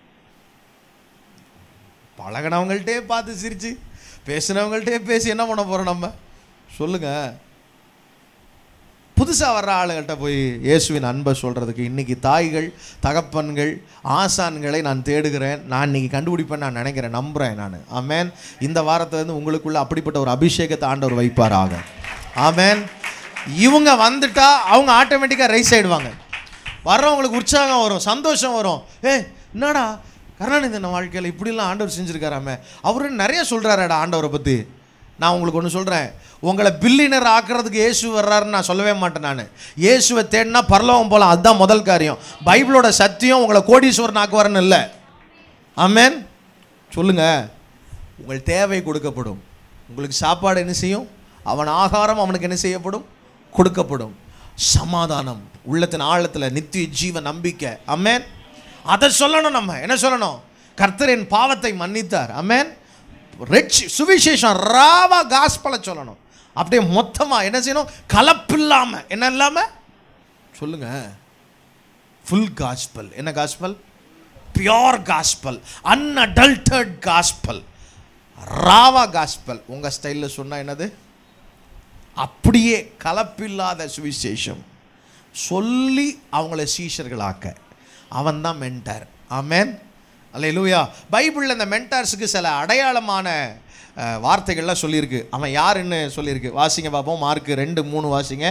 பழகினவங்கள்ட்டே பார்த்து சிரித்து, பேசினவங்கள்ட்டே பேசி என்ன பண்ண போகிறோம் நம்ம? சொல்லுங்கள். புதுசாக வர்ற ஆளுகள்கிட்ட போய் இயேசுவின் அன்பை சொல்கிறதுக்கு இன்றைக்கி தாய்கள், தகப்பன்கள், ஆசான்களை நான் தேடுகிறேன். நான் இன்றைக்கி கண்டுபிடிப்பேன் நான் நினைக்கிறேன், நம்புகிறேன் நான். ஆமேன். இந்த வாரத்திலேருந்து உங்களுக்குள்ள அப்படிப்பட்ட ஒரு அபிஷேகத்தை ஆண்டவர் வைப்பாராக. ஆமேன். இவங்க வந்துட்டா அவங்க ஆட்டோமேட்டிக்காக ரைஸ் ஆகிடுவாங்க. வர்றவங்களுக்கு உற்சாகம் வரும், சந்தோஷம் வரும். ஏ என்னடா கருணாநிதி வாழ்க்கையில் இப்படிலாம் ஆண்டவர் செஞ்சுருக்காராமே, அவரு நிறைய சொல்கிறாராடா ஆண்டவரை பற்றி. நான் உங்களுக்கு ஒன்று சொல்கிறேன், உங்களை பில்லியனர் ஆக்கிறதுக்கு இயேசு வர்றாருன்னு நான் சொல்லவே மாட்டேன். நான் இயேசுவை தேடினா பரலோகம் போகலாம், அதுதான் முதல் காரியம். பைபிளோட சத்தியம் உங்களை கோடீஸ்வரன் ஆக்குவார்னு இல்லை. ஆமென். சொல்லுங்கள். உங்கள் தேவை கொடுக்கப்படும். உங்களுக்கு சாப்பாடு என்ன செய்யும்? அவன் ஆகாரம் அவனுக்கு என்ன செய்யப்படும்? கொடுக்கப்படும். சமாதானம், உள்ளத்தின் ஆழத்தில் நித்திய ஜீவ நம்பிக்கை. ஆமென். அதை சொல்லணும். நம்ம என்ன சொல்லணும்? கர்த்தர் என் பாவத்தை மன்னித்தார். ஆமென். ரெட்சி சுவிசேஷம் ராவா காஸ்பலை சொல்லணும். அப்படியே மொத்தமாக என்ன செய்யணும்? கலப்பில்லாமல். என்ன இல்லாமல் சொல்லுங்க? Full gospel. என்ன gospel? Pure gospel, unadulterated gospel, ராவா காஸ்பல். உங்கள் ஸ்டைலில் சொன்னால் என்னது? அப்படியே கலப்பில்லாத சுவிசேஷம் சொல்லி அவங்கள சீஷர்களாக்க அவன் தான் மென்டார். ஆமென். அல்லேலூயா. பைபிளில் இந்த மென்டார்ஸுக்கு சில அடையாளமான வார்த்தைகள்லாம் சொல்லியிருக்கு. அவன் யாருன்னு சொல்லியிருக்கு. வாசிங்க பார்ப்போம். மார்க் ரெண்டு மூணு வாசிங்க.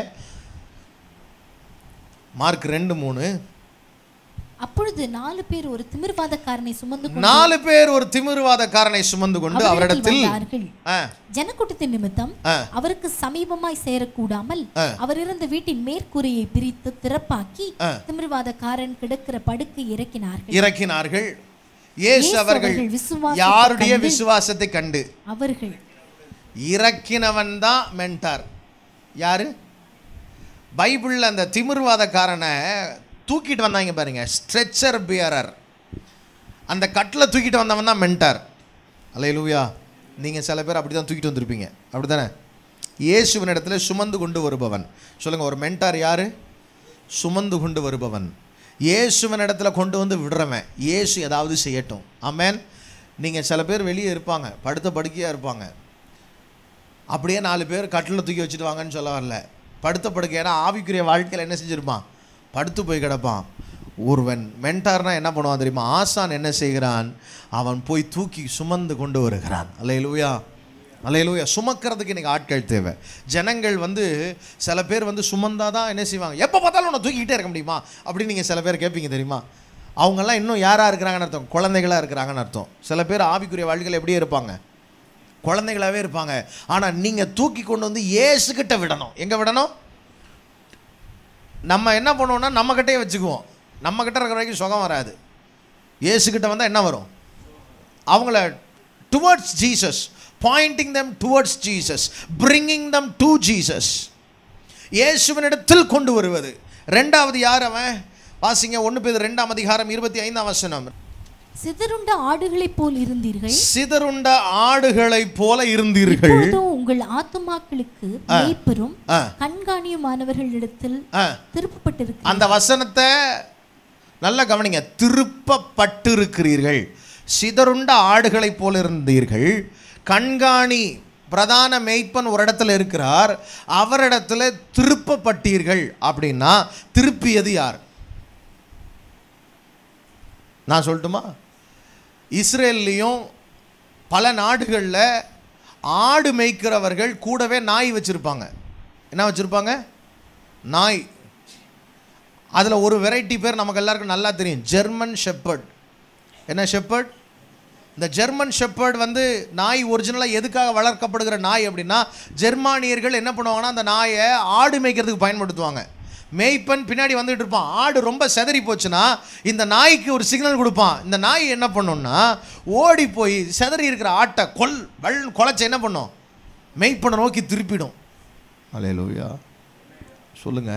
மார்க் ரெண்டு மூணு. அப்பொழுது நாலு பேர் ஒரு திமிர்வாதக்காரனை சுமந்து கொண்டு நாலு பேர் ஒரு திமிர்வாதக்காரனை சுமந்து கொண்டு அவரிடத்தில் ஜனக்கூட்டத்தின் நிமித்தம் அவருக்கு சமீபமாய் சேரக்கூடாமல் அவர் இருந்த வீட்டின் மேற்கூரையை பிரித்து திறப்பாக்கி திமிர்வாதக்காரன் கிடக்கிற படுக்கை இறக்கினார்கள் இறக்கினார்கள் இயேசு அவர்கள் யாருடைய விசுவாசத்தை கண்டு அவர்கள் இறக்கினவன் தான் மென்டார். யாரு? பைபிள்ல அந்த திமிர்வாதக்காரனை தூக்கிட்டு வந்தாங்க பாருங்க, ஸ்ட்ரெச்சர் பியரர். அந்த கட்டில் தூக்கிட்டு வந்தவன் தான் மென்டார். அல்லேலூயா. நீங்கள் சில பேர் அப்படி தான் தூக்கிட்டு வந்திருப்பீங்க, அப்படி தானே? இயேசுவின் இடத்துல சுமந்து கொண்டு வருபவன். சொல்லுங்கள், ஒரு மென்டார் யார்? சுமந்து கொண்டு வருபவன். இயேசுவின் இடத்துல கொண்டு வந்து விடுறவன். இயேசு ஏதாவது செய்யட்டும். ஆமென். நீங்கள் சில பேர் வெளியே இருப்பாங்க, படுத்த படுக்கையாக இருப்பாங்க. அப்படியே நாலு பேர் கட்டில் தூக்கி வச்சுட்டு வாங்கன்னு சொல்ல வரல. படுத்த படுக்கையான ஆவிக்குரிய வாழ்க்கையில் என்ன செஞ்சுருப்பான்? படுத்து போய் கிடப்பான். ஒருவன் மென்டார்னா என்ன பண்ணுவான் தெரியுமா? ஆசான் என்ன செய்கிறான்? அவன் போய் தூக்கி சுமந்து கொண்டு வருகிறான். அல்லேலூயா, அல்லேலூயா. சுமக்கிறதுக்கு இன்றைக்கி ஆட்கள் தேவை. ஜனங்கள் வந்து சில பேர் வந்து சுமந்தாதான் என்ன செய்வாங்க? எப்போ பார்த்தாலும் உன்னை தூக்கிக்கிட்டே இருக்க முடியுமா அப்படின்னு நீங்கள் சில பேர் கேட்பீங்க தெரியுமா? அவங்கெல்லாம் இன்னும் யாராக இருக்கிறாங்கன்னு அர்த்தம்? குழந்தைகளாக இருக்கிறாங்கன்னு அர்த்தம். சில பேர் ஆவிக்குரிய வாழ்க்கையில் எப்படியே இருப்பாங்க? குழந்தைகளாகவே இருப்பாங்க. ஆனால் நீங்கள் தூக்கி கொண்டு வந்து இயேசுக்கிட்ட விடணும். எங்கே விடணும்? நம்ம என்ன பண்ணுவோம்னா நம்மக்கிட்டே வச்சுக்குவோம். நம்மக்கிட்ட இருக்கிற வரைக்கும் சுகம் வராது. இயேசுக்கிட்ட வந்தால் என்ன வரும்? அவங்கள towards Jesus pointing them towards Jesus, bringing them to Jesus. இயேசுவினிடத்தில் கொண்டு வருவது. இரண்டாவது யார் அவன்? வாசிங்க ஒன்று பேதுரு இரண்டாம் அதிகாரம் இருபத்தி ஐந்தாம் வசனம். சிதறுண்ட ஆடுகளைப் போல் இருந்தீர்கள். சிதறுண்ட ஆடுகளைப் போல இருந்தீர்கள். இப்போதோ உங்கள் ஆத்துமாக்களுக்கு மேய்ப்பரும் கண்காணியுமானவர்களிடத்தில் திருப்பப்பட்டிருக்கிறீர்கள். அந்த வசனத்தை நல்லா கவனிங்க. திருப்பப்பட்டிருக்கிறீர்கள். சிதறுண்ட ஆடுகளைப் போல இருந்தீர்கள். கண்காணி பிரதான மேய்ப்பன் ஒரு இடத்துல இருக்கிறார், அவரிடத்துல திருப்பப்பட்டீர்கள். அப்படின்னா திருப்பியது யார்? நான் சொல்லட்டுமா? இஸ்ரேல்லையும் பல நாடுகளில் ஆடு மேய்க்கிறவர்கள் கூடவே நாய் வச்சுருப்பாங்க. என்ன வச்சுருப்பாங்க? நாய். அதில் ஒரு வெரைட்டி பேர் நமக்கு எல்லாருக்கும் நல்லா தெரியும், ஜெர்மன் ஷெப்பர்ட். என்ன ஷெப்பர்ட்? இந்த ஜெர்மன் ஷெப்பர்ட் வந்து நாய் ஒரிஜினலாக எதுக்காக வளர்க்கப்படுகிற நாய் அப்படின்னா, ஜெர்மானியர்கள் என்ன பண்ணுவாங்கன்னா அந்த நாயை ஆடு மேய்க்கிறதுக்கு பயன்படுத்துவாங்க. மேய்ப்பன் பின்னாடி வந்துட்டு இருப்பான். ஆடு ரொம்ப செதறி போச்சுன்னா இந்த நாய்க்கு ஒரு சிக்னல் கொடுப்பான். இந்த நாய் என்ன பண்ணும்னா ஓடி போய் செதறி இருக்கிற ஆட்டை கொல் வள் கொலைச்சு என்ன பண்ணும்? மேய்ப்பனை நோக்கி திருப்பிடும். அல்லேலூயா சொல்லுங்க.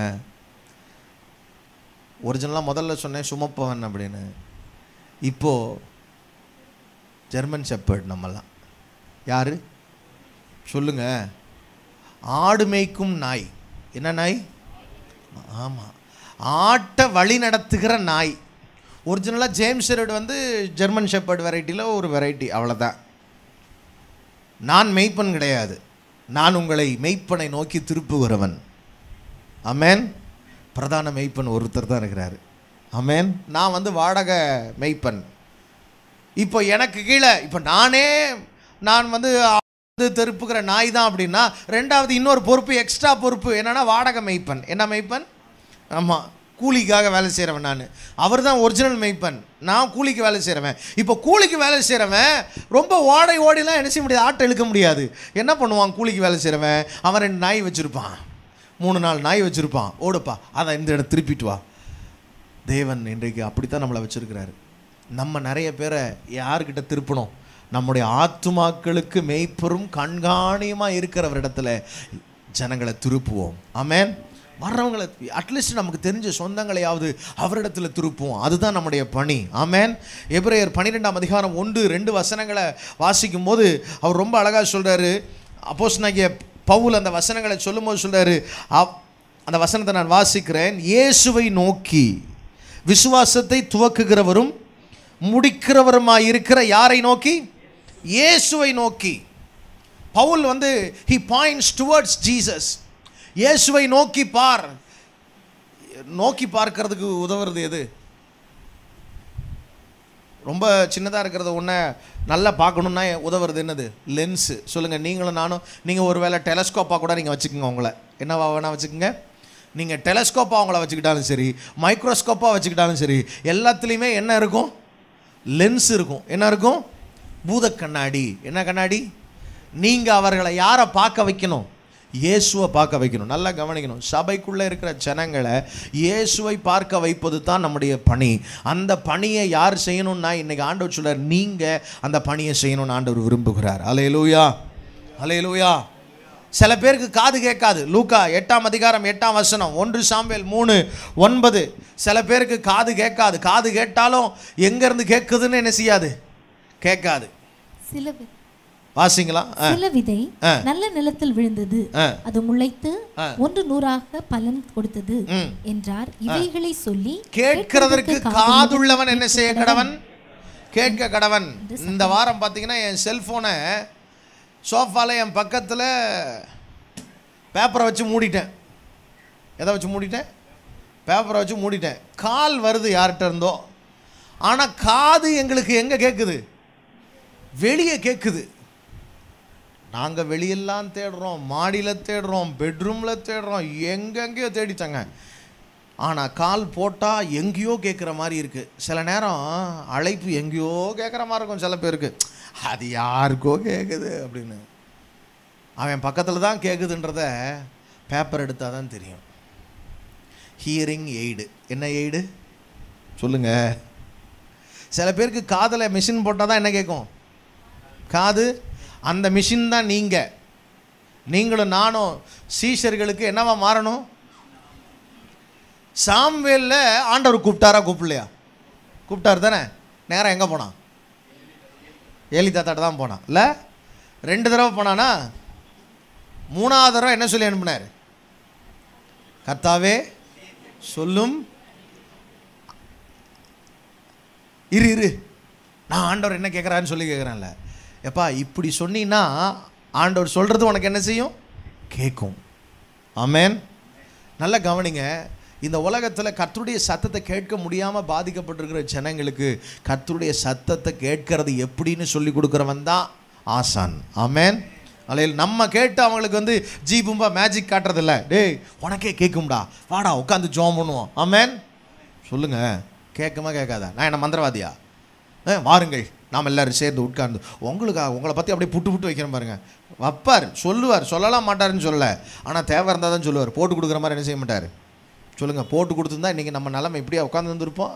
ஒரிஜினலாக முதல்ல சொன்னேன் சுமப்பவன் அப்படின்னு. இப்போது ஜெர்மன் ஷெப்பர்ட் நம்மலாம் யார் சொல்லுங்க? ஆடு மேய்க்கும் நாய். என்ன நாய்? ஆமாம், ஆட்டை வழி நடத்துகிற நாய். ஒரிஜினலாக ஜேம்ஸ் ஷெப்பர்ட் வந்து ஜெர்மன் ஷெப்பர்ட் வெரைட்டியில் ஒரு வெரைட்டி, அவ்வளோதான். நான் மெய்ப்பன் கிடையாது, நான் உங்களை மெய்ப்பனை நோக்கி திருப்புகிறவன். ஆமேன். பிரதான மெய்ப்பன் ஒருத்தர் தான் இருக்கிறார். ஆமேன். நான் வந்து வாடகை மெய்ப்பன். இப்போ எனக்கு கீழே இப்போ நானே நான் வந்து திருப்புகிற நாய் தான் அப்படின்னா, ரெண்டாவது இன்னொரு பொறுப்பு, எக்ஸ்ட்ரா பொறுப்பு என்னென்னா வாடகை மெய்ப்பன். என்ன மெய்ப்பன்? ஆமாம், கூலிக்காக வேலை செய்கிறவன் நான். அவர் தான் ஒரிஜினல் மெய்ப்பன், நான் கூலிக்கு வேலை செய்கிறவன். இப்போ கூலிக்கு வேலை செய்கிறவன் ரொம்ப ஓடை ஓடிலாம் என்ன செய்ய முடியாது, ஆட்டை இழுக்க முடியாது. என்ன பண்ணுவான் கூலிக்கு வேலை செய்கிறவன்? அவன் ரெண்டு நாய் வச்சுருப்பான், மூணு நாலு நாய் வச்சுருப்பான். ஓடுப்பா, அதை இந்த இடம் திருப்பிட்டு வா. தேவன் இன்றைக்கு அப்படித்தான் நம்மளை வச்சுருக்கிறாரு. நம்ம நிறைய பேரை யார்கிட்ட திருப்பணும்? நம்முடைய ஆத்துமாக்களுக்கு மெய்ப்பெரும் கண்காணியுமாக இருக்கிறவரிடத்துல ஜனங்களை திருப்புவோம். ஆமேன். வர்றவங்களை அட்லீஸ்ட் நமக்கு தெரிஞ்ச சொந்தங்களையாவது அவரிடத்துல திருப்புவோம். அதுதான் நம்முடைய பணி. ஆமேன். எபிரேயர் பன்னிரெண்டாம் அதிகாரம் ஒன்று ரெண்டு வசனங்களை வாசிக்கும் போது அவர் ரொம்ப அழகாக சொல்கிறாரு. அப்போஸ்தலனாகிய பவுல் அந்த வசனங்களை சொல்லும் போது சொல்கிறாரு, அந்த வசனத்தை நான் வாசிக்கிறேன். இயேசுவை நோக்கி விசுவாசத்தை துவக்குகிறவரும் முடிக்கிறவருமாய் இருக்கிற யாரை நோக்கி? இயேசுவை நோக்கி. பவுல் வந்து he points towards Jesus. இயேசுவை நோக்கி பார். நோக்கி பார்க்கிறதுக்கு உதவுறது எது? ரொம்ப சின்னதாக இருக்கிறத ஒன்று நல்லா பார்க்கணுன்னா உதவுறது என்னது? லென்ஸு. சொல்லுங்கள். நீங்களும் நானும் நீங்கள் ஒரு வேளை டெலஸ்கோப்பாக கூட நீங்கள் வச்சுக்கோங்க. உங்களை என்னவா வேணால் வச்சுக்கோங்க. நீங்கள் டெலஸ்கோப்பாக அவங்கள வச்சுக்கிட்டாலும் சரி, மைக்ரோஸ்கோப்பாக வச்சுக்கிட்டாலும் சரி, எல்லாத்துலேயுமே என்ன இருக்கும்? லென்ஸ் இருக்கும். என்ன இருக்கும்? பூத கண்ணாடி. என்ன கண்ணாடி? நீங்கள் அவர்களை யாரை பார்க்க வைக்கணும்? இயேசுவை பார்க்க வைக்கணும். நல்லா கவனிக்கணும். சபைக்குள்ளே இருக்கிற ஜனங்களை இயேசுவை பார்க்க வைப்பது தான் நம்முடைய பணி. அந்த பணியை யார் செய்யணும்னா இன்றைக்கி ஆண்டவர் சொல்றார், நீங்கள் அந்த பணியை செய்யணும்னு ஆண்டவர் விரும்புகிறார். அல்லேலூயா, அல்லேலூயா. சில பேருக்கு காது கேட்காது. லூக்கா எட்டாம் அதிகாரம் எட்டாம் வசனம், ஒன்று சாமுவேல் மூணு ஒன்பது. சில பேருக்கு காது கேட்காது. காது கேட்டாலும் எங்கேருந்து கேட்குதுன்னு என்ன செய்யாது? கேட்காது. சில வாசிங்களா? சில விதை நல்ல நிலத்தில் விழுந்தது, அது முளைத்து ஒன்று நூறாக பலன் கொடுத்தது என்றார். இவைகளை சொல்லி கேட்கிறதற்கு காதுள்ளவன் என்ன செய்ய கடவன்? கேட்க கடவன். இந்த வாரம் பார்த்தீங்கன்னா என் செல்ஃபோனை சோஃபால என் பக்கத்தில் பேப்பரை வச்சு மூடிட்டேன். எதை வச்சு மூடிட்டேன்? பேப்பரை வச்சு மூடிட்டேன். கால் வருது யார்கிட்ட இருந்தோ, ஆனால் காது எங்களுக்கு எங்கே கேட்குது? வெளியே கேட்குது. நாங்கள் வெளியெல்லாம் தேடுறோம், மாடியில் தேடுறோம், பெட்ரூமில் தேடுறோம், எங்கெங்கேயோ தேடித்தாங்க. ஆனால் கால் போட்டால் எங்கேயோ கேட்குற மாதிரி இருக்குது. சில நேரம் அழைப்பு எங்கேயோ கேட்குற மாதிரி இருக்கும் சில பேருக்கு. அது யாருக்கோ கேட்குது அப்படின்னு. அவன் பக்கத்தில் தான் கேட்குதுன்றத பேப்பர் எடுத்தால் தான் தெரியும். Hearing aid. என்ன எய்டு சொல்லுங்கள்? சில பேருக்கு காதில் மிஷின் போட்டால் தான் என்ன கேட்கும்? காது. அந்த மிஷின் தான் நீங்கள். நீங்களும் நானும் சீஷர்களுக்கு என்னவா மாறணும்? சாம்வேலில் ஆண்டவர் கூப்பிட்டாரா கூப்பிடலையா? கூப்பிட்டார் தானே. நேரம் எங்கே போனான்? ஏலி தாத்தாட்ட தான் போனான் இல்லை? ரெண்டு தடவை போனானா? மூணாவது தடவை என்ன சொல்லி அனுப்பினார்? கர்த்தாவே சொல்லும், இரு இரு நான் ஆண்டவர் என்ன கேட்குறாருன்னு சொல்லி கேட்குறேன்ல. எப்பா இப்படி சொன்னீங்கன்னா ஆண்டவர் சொல்கிறது உனக்கு என்ன செய்யும்? கேட்கும். ஆமென். நல்லா கவனிங்க. இந்த உலகத்தில் கர்த்தருடைய சத்தத்தை கேட்க முடியாமல் பாதிக்கப்பட்டிருக்கிற ஜனங்களுக்கு கர்த்தருடைய சத்தத்தை கேட்கறது எப்படின்னு சொல்லி கொடுக்குறவன் தான் ஆசான். ஆமென். அல்லையில் நம்ம கேட்டு அவங்களுக்கு வந்து ஜீபும்பா மேஜிக் காட்டுறதில்ல. டேய் உனக்கே கேட்கும்டா, வாடா உட்காந்து ஜோம் பண்ணுவோம். ஆமென். சொல்லுங்கள், கேட்குமா கேட்காதா? நான் என்ன மந்திரவாதியா? வாருங்கள் நாம் எல்லோரும் சேர்ந்து உட்கார்ந்து உங்களுக்காக உங்களை பற்றி அப்படியே புட்டு புட்டு வைக்கிறேன் பாருங்கள். வைப்பார், சொல்லுவார், சொல்லலாம் மாட்டாருன்னு சொல்லலை. ஆனால் தேவை இருந்தால் தான் சொல்லுவார். போட்டு கொடுக்குற மாதிரி என்ன செய்ய மாட்டார்? சொல்லுங்கள். போட்டு கொடுத்துருந்தா இன்றைக்கி நம்ம நிலைமை இப்படியா உட்காந்து வந்துருப்போம்?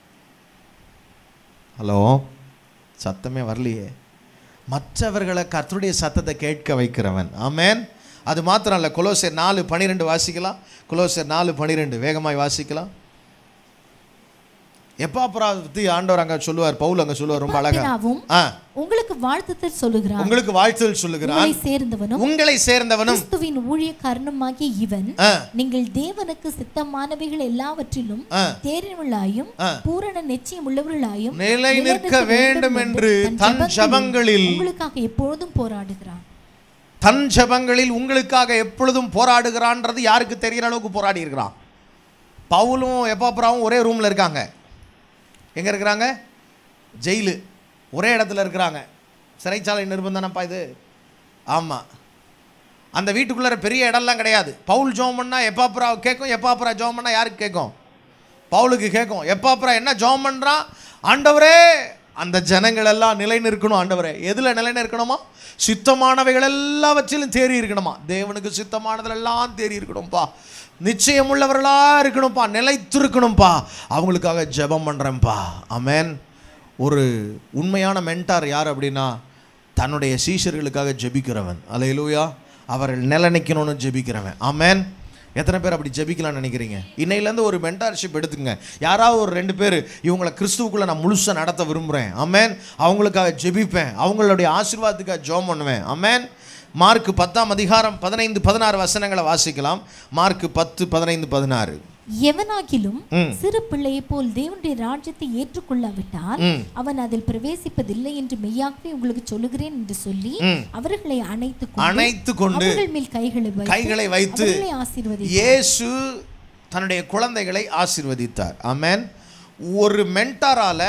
ஹலோ, சத்தமே வரலையே. மற்றவர்களை கர்த்தருடைய சத்தத்தை கேட்க வைக்கிறவன். ஆமென். அது மாத்திரம் இல்லை. கொலோசியர் நாலு பனிரெண்டு வாசிக்கலாம். கொலோசியர் நாலு பனிரெண்டு வேகமாய் வாசிக்கலாம். எப்பாப்புரா பத்தி ஆண்டவர் அங்க சொல்லுவார், பவுல் அங்க சொல்லுவார் ரொம்ப அழகா. உங்களுக்கு வாழ்த்துதல் சொல்லுகிறான், உங்களுக்கு வாழ்த்துதல் சொல்லுகிறான். உங்களை சேர்ந்தவனும் உங்களை சேர்ந்தவனும் கிறிஸ்துவின் ஊழியக்காரனுமாகிய இவன் நீங்கள் தேவனுக்கு சித்தமானவைகள் எல்லாவற்றிலும் தேறினவர்களாயும் பூரண நிச்சயம் உள்ளவர்களாயும் நிலை நிற்க வேண்டும் என்று தன் ஜெபங்களில் உங்களுக்காக எப்பொழுதும் போராடுகிறான். தன் ஜெபங்களில் உங்களுக்காக எப்பொழுதும் போராடுகிறான்றது யாருக்கு தெரிகிற அளவுக்கு போராடி இருக்கிறான். பவுலும் எப்பாப்புராவும் ஒரே ரூம்ல இருக்காங்க. எங்கே இருக்கிறாங்க? ஜெயிலு. ஒரே இடத்துல இருக்கிறாங்க. சிறைச்சாலை நிர்பந்தனப்பா இது. ஆமாம். அந்த வீட்டுக்குள்ளே பெரிய இடம்லாம் கிடையாது. பவுல் ஜோம் பண்ணால் எப்பாப்புரா கேட்கும், எப்பாப்புரா ஜோம் பண்ணால் யாருக்கு கேட்கும்? பவுலுக்கு கேட்கும். எப்பாப்புரா என்ன ஜோம் பண்ணுறான்? ஆண்டவரே அந்த ஜனங்கள் எல்லாம் நிலை நிற்கணும். ஆண்டவரே எதில் நிலை நிற்கணுமா? சித்தமானவைகள் எல்லாவற்றிலும் தேறி இருக்கணுமா? தேவனுக்கு சித்தமானதுல எல்லாம் தேறி இருக்கணும்ப்பா. நிச்சயம் உள்ளவர்களாக இருக்கணும்ப்பா, நிலைத்திருக்கணும்ப்பா. அவங்களுக்காக ஜெபம் பண்ணுறேன்ப்பா. ஆமென். ஒரு உண்மையான மென்டார் யார் அப்படின்னா தன்னுடைய சீஷர்களுக்காக ஜெபிக்கிறவன். அல்லேலூயா. அவர்கள் நிலை நிற்கணும்னு ஜெபிக்கிறவன். ஆமென். எத்தனை பேர் அப்படி ஜெபிக்கலாம்னு நினைக்கிறீங்க? இன்னையிலேருந்து ஒரு மென்டார்ஷிப் எடுத்துங்க. யாராவது ஒரு ரெண்டு பேர் இவங்களை கிறிஸ்துவுக்குள்ளே நான் முழுசாக நடத்த விரும்புகிறேன். ஆமென். அவங்களுக்காக ஜெபிப்பேன், அவங்களுடைய ஆசீர்வாதத்துக்காக ஜெபம் பண்ணுவேன். ஆமென். மார்க்கு பத்தாம் அதிகாரம் பதினைந்து பதினாறு வசனங்களை வாசிக்கலாம். மார்க்கு பத்து பதினைந்து பதினாறு. எவனாகிலும் சிறு பிள்ளையை போல் தேவனுடைய ராஜ்யத்தை ஏற்றுக்கொள்ளாவிட்டால் அவன் அதில் பிரவேசிப்பதில்லை என்று மெய்யாகவே உங்களுக்கு சொல்லுகிறேன் என்று சொல்லி அவர்களை அணைத்து அணைத்து கொண்டு அவர்கள் மேல் கைகளை கைகளை வைத்து ஆசீர்வதித்தார். இயேசு தன்னுடைய குழந்தைகளை ஆசீர்வதித்தார். ஆமென். ஒரு மென்டாரால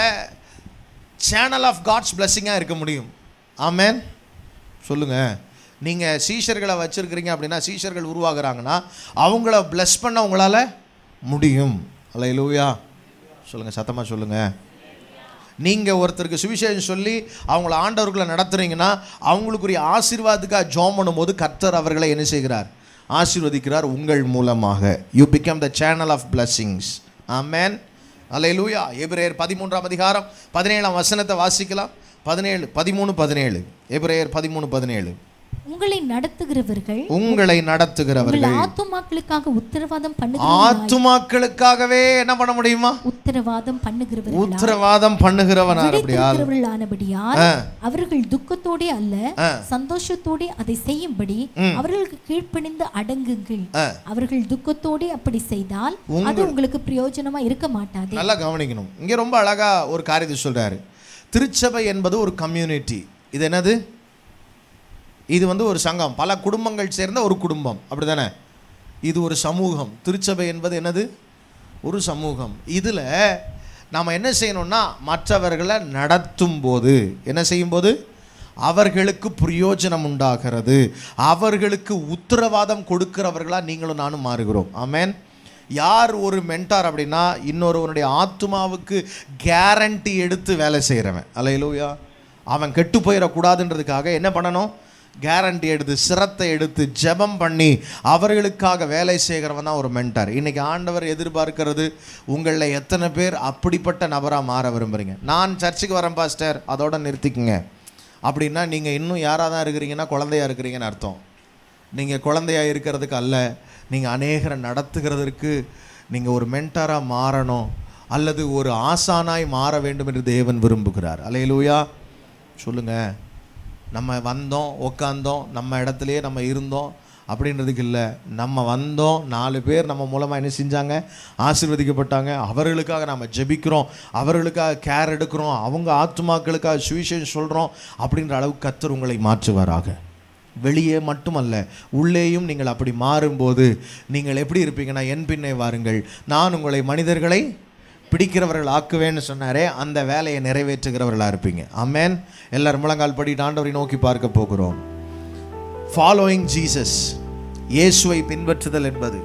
சேனல் ஆஃப் காட்ஸ் பிளெஸிங்காக இருக்க முடியும். ஆமென். சொல்லுங்க. நீங்கள் சீஷர்களை வச்சுருக்கிறீங்க அப்படின்னா, சீஷர்கள் உருவாகிறாங்கன்னா அவங்கள பிளஸ் பண்ண உங்களால் முடியும். அல்லேலூயா. சொல்லுங்கள், சத்தமாக சொல்லுங்கள். நீங்கள் ஒருத்தருக்கு சுவிசேஷம் சொல்லி அவங்கள ஆண்டவர்களை நடத்துகிறீங்கன்னா அவங்களுக்குரிய ஆசீர்வாதத்துக்காக ஜெபம் பண்ணும்போது கர்த்தர் அவர்களை என்ன செய்கிறார்? ஆசீர்வதிக்கிறார் உங்கள் மூலமாக. You become the channel of blessings. ஆமென். அல்லேலூயா. எபிரேயர் பதிமூன்றாம் அதிகாரம் பதினேழாம் வசனத்தை வாசிக்கலாம். பதினேழு பதிமூணு பதினேழு. எபிரேயர் பதிமூணு பதினேழு. உங்களை நடத்துகிறவர்கள் உங்களை நடத்துகிறவர்கள் ஆத்துமாக்களுக்காக உத்தரவாதம் பண்ணுகிறவர்கள். ஆத்துமாக்களுக்காகவே என்ன பண்ண முடியுமா? உத்தரவாதம் பண்ணுகிறவர்கள். உத்தரவாதம் பண்ணுகிறவனானபடியால் அவர்கள் துக்கத்தோட அல்ல சந்தோஷத்தோட அதை செய்யும்படி அவர்களுக்கு கீழ்ப்பணிந்து அடங்குங்கள். அவர்கள் துக்கத்தோட அப்படி செய்தால் அது உங்களுக்கு பிரயோஜனமா இருக்க மாட்டாது. நல்லா கவனிக்கணும். இங்க ரொம்ப அழகா ஒரு காரியத்தை சொல்றாரு. திருச்சபை என்பது ஒரு கம்யூனிட்டி. இது என்னது? இது வந்து ஒரு சங்கம், பல குடும்பங்கள் சேர்ந்த ஒரு குடும்பம், அப்படிதானே? இது ஒரு சமூகம். திருச்சபை என்பது என்னது? ஒரு சமூகம். இதில் நாம் என்ன செய்யணும்னா மற்றவர்களை நடத்தும் போது என்ன செய்யும்போது அவர்களுக்கு பிரயோஜனம் உண்டாகிறது, அவர்களுக்கு உத்தரவாதம் கொடுக்கிறவர்களாக நீங்களும் நானும் மாறுகிறோம். ஆமென். யார் ஒரு மென்டார் அப்படின்னா இன்னொருவனுடைய ஆத்மாவுக்கு கேரண்டி எடுத்து வேலை செய்கிறவன். அல்லேலூயா. அவன் கெட்டு போயிடக்கூடாதுன்றதுக்காக என்ன பண்ணணும்? கேரண்டி எடுத்து சிரத்தை எடுத்து ஜெபம் பண்ணி அவர்களுக்காக வேலை செய்கிறவன் தான் ஒரு மென்டார். இன்றைக்கி ஆண்டவர் எதிர்பார்க்கிறது உங்களில் எத்தனை பேர் அப்படிப்பட்ட நபராக மாற விரும்புகிறீங்க? நான் சர்ச்சுக்கு வரேன் பாஸ்டர், அதோட நிறுத்திக்குங்க. அப்படின்னா நீங்கள் இன்னும் யாராக தான் இருக்கிறீங்கன்னா குழந்தையாக இருக்கிறீங்கன்னு அர்த்தம். நீங்கள் குழந்தையாக இருக்கிறதுக்கு அல்ல, நீங்கள் அநேகரை நடத்துகிறதற்கு நீங்கள் ஒரு மென்டாராக மாறணும், அல்லது ஒரு ஆசானாய் மாற வேண்டும் என்று தேவன் விரும்புகிறார். அல்லேலூயா சொல்லுங்கள். நம்ம வந்தோம், உட்காந்தோம், நம்ம இடத்துலையே நம்ம இருந்தோம் அப்படின்றதுக்கு இல்லை. நம்ம வந்தோம், நாலு பேர் நம்ம மூலமாக என்ன செஞ்சாங்க, ஆசீர்வதிக்கப்பட்டாங்க. அவர்களுக்காக நம்ம ஜெபிக்கிறோம், அவர்களுக்காக கேர் எடுக்கிறோம், அவங்க ஆத்துமாக்களுக்காக சுவிசேஷம் சொல்கிறோம் அப்படின்ற அளவுக்கு கர்த்தர் உங்களை மாற்றுவாராக. வெளியே மட்டுமல்ல, உள்ளேயும் நீங்கள் அப்படி மாறும்போது நீங்கள் எப்படி இருப்பீங்கன்னா, என் பின்னே வாருங்கள், நான் உங்களை மனிதர்களை பிடிக்கிறவர்கள் ஆக்குவேன்னு சொன்னாரே, அந்த வேலையை நிறைவேற்றுகிறவர்களாக இருப்பீங்க. ஆமென். எல்லாரும் முழங்கால் படிட்டு ஆண்டவரை நோக்கி பார்க்க போகிறோம். ஃபாலோயிங் ஜீசஸ், இயேசுவை பின்பற்றுதல் என்பது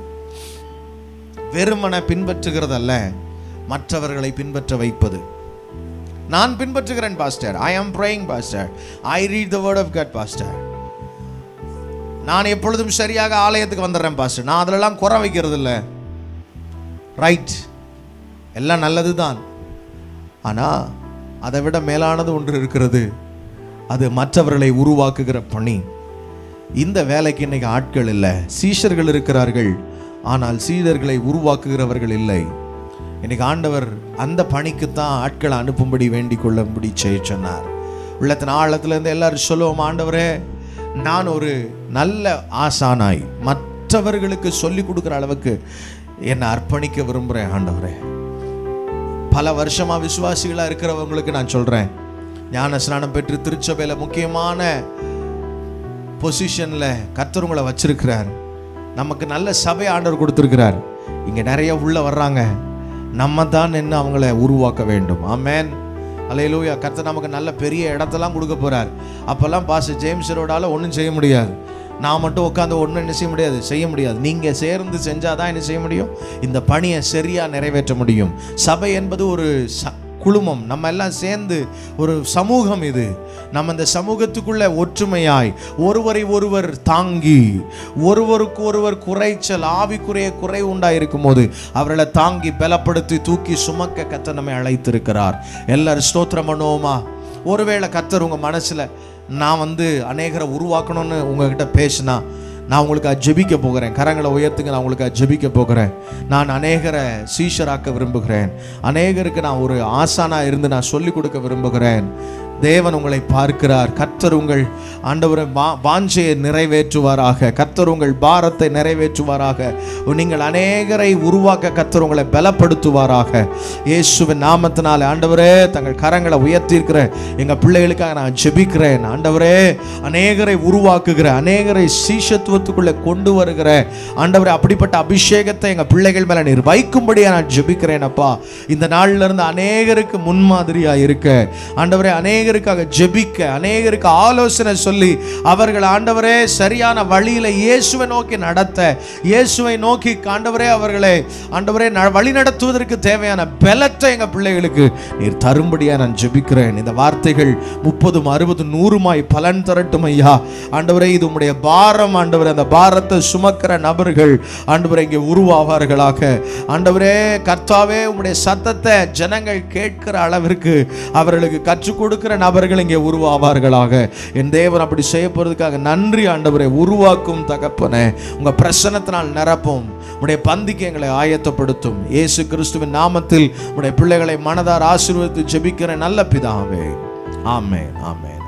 வெறுமன பின்பற்றுகிறதல்ல, மற்றவர்களை பின்பற்ற வைப்பது. நான் பின்பற்றுகிறேன் pastor, I am praying pastor, I read the word of God pastor, நான் எப்பொழுதும் சரியாக ஆலயத்துக்கு வந்துடுறேன் பாஸ்டர், நான் அதிலெல்லாம் குறை வைக்கிறது இல்லை. ரைட், எல்லாம் நல்லது தான். ஆனால் அதை விட மேலானது ஒன்று இருக்கிறது, அது மற்றவர்களை உருவாக்குகிற பணி. இந்த வேலைக்கு இன்னைக்கு ஆட்கள் இல்லை. சீஷர்கள் இருக்கிறார்கள், ஆனால் சீடர்களை உருவாக்குகிறவர்கள் இல்லை. இன்னைக்கு ஆண்டவர் அந்த பணிக்குத்தான் ஆட்களை அனுப்பும்படி வேண்டிக் கொள்ளும்படி செய்ய சொன்னார். உள்ளத்தின் ஆழத்திலிருந்து எல்லாரும் சொல்லுவோம், ஆண்டவரே நான் ஒரு நல்ல ஆசானாய் மற்றவர்களுக்கு சொல்லிக் கொடுக்குற அளவுக்கு என்னை அர்ப்பணிக்க விரும்புகிறேன். ஆண்டவரே, பல வருஷமா விசுவாசிகளாக இருக்கிறவங்களுக்கு நான் சொல்கிறேன், ஞான ஸ்நானம் பெற்று திருச்சபையில் முக்கியமான பொசிஷனில் கர்த்தர் உங்களை வச்சிருக்கிறார். நமக்கு நல்ல சபை ஆண்டவர் கொடுத்துருக்கிறார். இங்கே நிறைய உள்ள வர்றாங்க, நம்ம தான் என்ன அவங்கள உருவாக்க வேண்டும். ஆமென். அல்லேலூயா. கர்த்தர் நமக்கு நல்ல பெரிய இடத்தெல்லாம் கொடுக்க போகிறார். அப்போல்லாம் பாஸ்டர் ஜேம்ஸரோடால் ஒன்றும் செய்ய முடியாது, நான் மட்டும் உட்காந்து ஒன்றும் என்ன செய்ய முடியாது, செய்ய முடியாது. நீங்கள் சேர்ந்து செஞ்சால் தான் என்ன செய்ய முடியும், இந்த பணியை சரியாக நிறைவேற்ற முடியும். சபை என்பது ஒரு ச குழுமம், நம்ம எல்லாம் சேர்ந்து ஒரு சமூகம். இது நம்ம இந்த சமூகத்துக்குள்ள ஒற்றுமையாய் ஒருவரை ஒருவர் தாங்கி, ஒருவருக்கு ஒருவர் குறைச்சல் ஆவிக்குறைய குறை உண்டாயிருக்கும் போது அவர்களை தாங்கி பலப்படுத்தி தூக்கி சுமக்க கர்த்தர் நம்மை அழைத்திருக்கிறார். எல்லாரும் ஸ்தோத்திரம் பண்ணுவோமா? ஒருவேளை கர்த்தர் உங்கள் மனசில் நான் வந்து அநேகரை உருவாக்கணும்னு உங்ககிட்ட பேசினா, நான் உங்களுக்காக ஜெபிக்க போகிறேன். கரங்களை உயர்த்துங்க, நான் உங்களுக்காக ஜெபிக்க போகிறேன். நான் அநேகரை சீஷராக்க விரும்புகிறேன், அநேகருக்கு நான் ஒரு ஆசானாக இருந்து நான் சொல்லிக் கொடுக்க விரும்புகிறேன். தேவன் உங்களை பார்க்கிறார். கர்த்தர் உங்கள் ஆண்டவரை வாஞ்சையை நிறைவேற்றுவாராக, கர்த்தர் உங்கள் பாரத்தை நிறைவேற்றுவாராக, நீங்கள் அநேகரை உருவாக்க கர்த்தர் உங்களை பலப்படுத்துவாராக. இயேசுவின் நாமத்தினாலே ஆண்டவரே, தங்கள் கரங்களை உயர்த்தியிருக்கிற எங்கள் பிள்ளைகளுக்காக நான் ஜெபிக்கிறேன். ஆண்டவரே, அநேகரை உருவாக்குகிற, அநேகரை சீஷத்துவத்துக்குள்ளே கொண்டு வருகிற ஆண்டவரே, அப்படிப்பட்ட அபிஷேகத்தை எங்கள் பிள்ளைகள் மேலே நீர் வைக்கும்படியாக நான் ஜெபிக்கிறேன். அப்பா, இந்த நாளில் இருந்து அநேகருக்கு முன்மாதிரியாக இருக்க ஆண்டவரே, அநேக அநேகருக்காக ஜெபிக்க, அநேகருக்கு ஆலோசனை சொல்லி அவர்கள் ஆண்டவரே சரியான வழியில இயேசுவை நோக்கி நடத்த, இயேசுவை நோக்கி ஆண்டவரே அவர்களை ஆண்டவரே வழி நடத்துவதற்கு தேவையான பலத்தை எங்க பிள்ளைகளுக்கு நீர் தரும்படியா நான் ஜெபிக்கிறேன். இந்த வார்த்தைகள் முப்பதும் அறுபது நூறுமாய் பலன் தரட்டும் ஐயா. ஆண்டவரே, இது உம்முடைய பாரம். ஆண்டவரே, அந்த பாரத்தை சுமக்கிற நபர்கள் ஆண்டவரே இங்கே உருவாவார்களாக. ஆண்டவரே கர்த்தாவே, உம்முடைய சத்தத்தை ஜனங்கள் கேட்கிற அளவிற்கு அவர்களுக்கு கற்றுக் கொடுக்கிற நபர்கள் இங்கே உருவாவார்களாக. என் தேவன் அப்படி செய்ய போறதுக்காக நன்றி ஆண்டவரே. உருவாக்கும் தகப்பனே, உங்க பிரசன்னத்தினால் நிரப்பும், உடைய பந்திக்கு எங்களை ஆயத்தப்படுத்தும். இயேசு கிறிஸ்துவின் நாமத்தில் உடைய பிள்ளைகளை மனதார் ஆசீர்வதித்து ஜெபிக்கிற நல்ல பிதாவே. ஆமென், ஆமென்.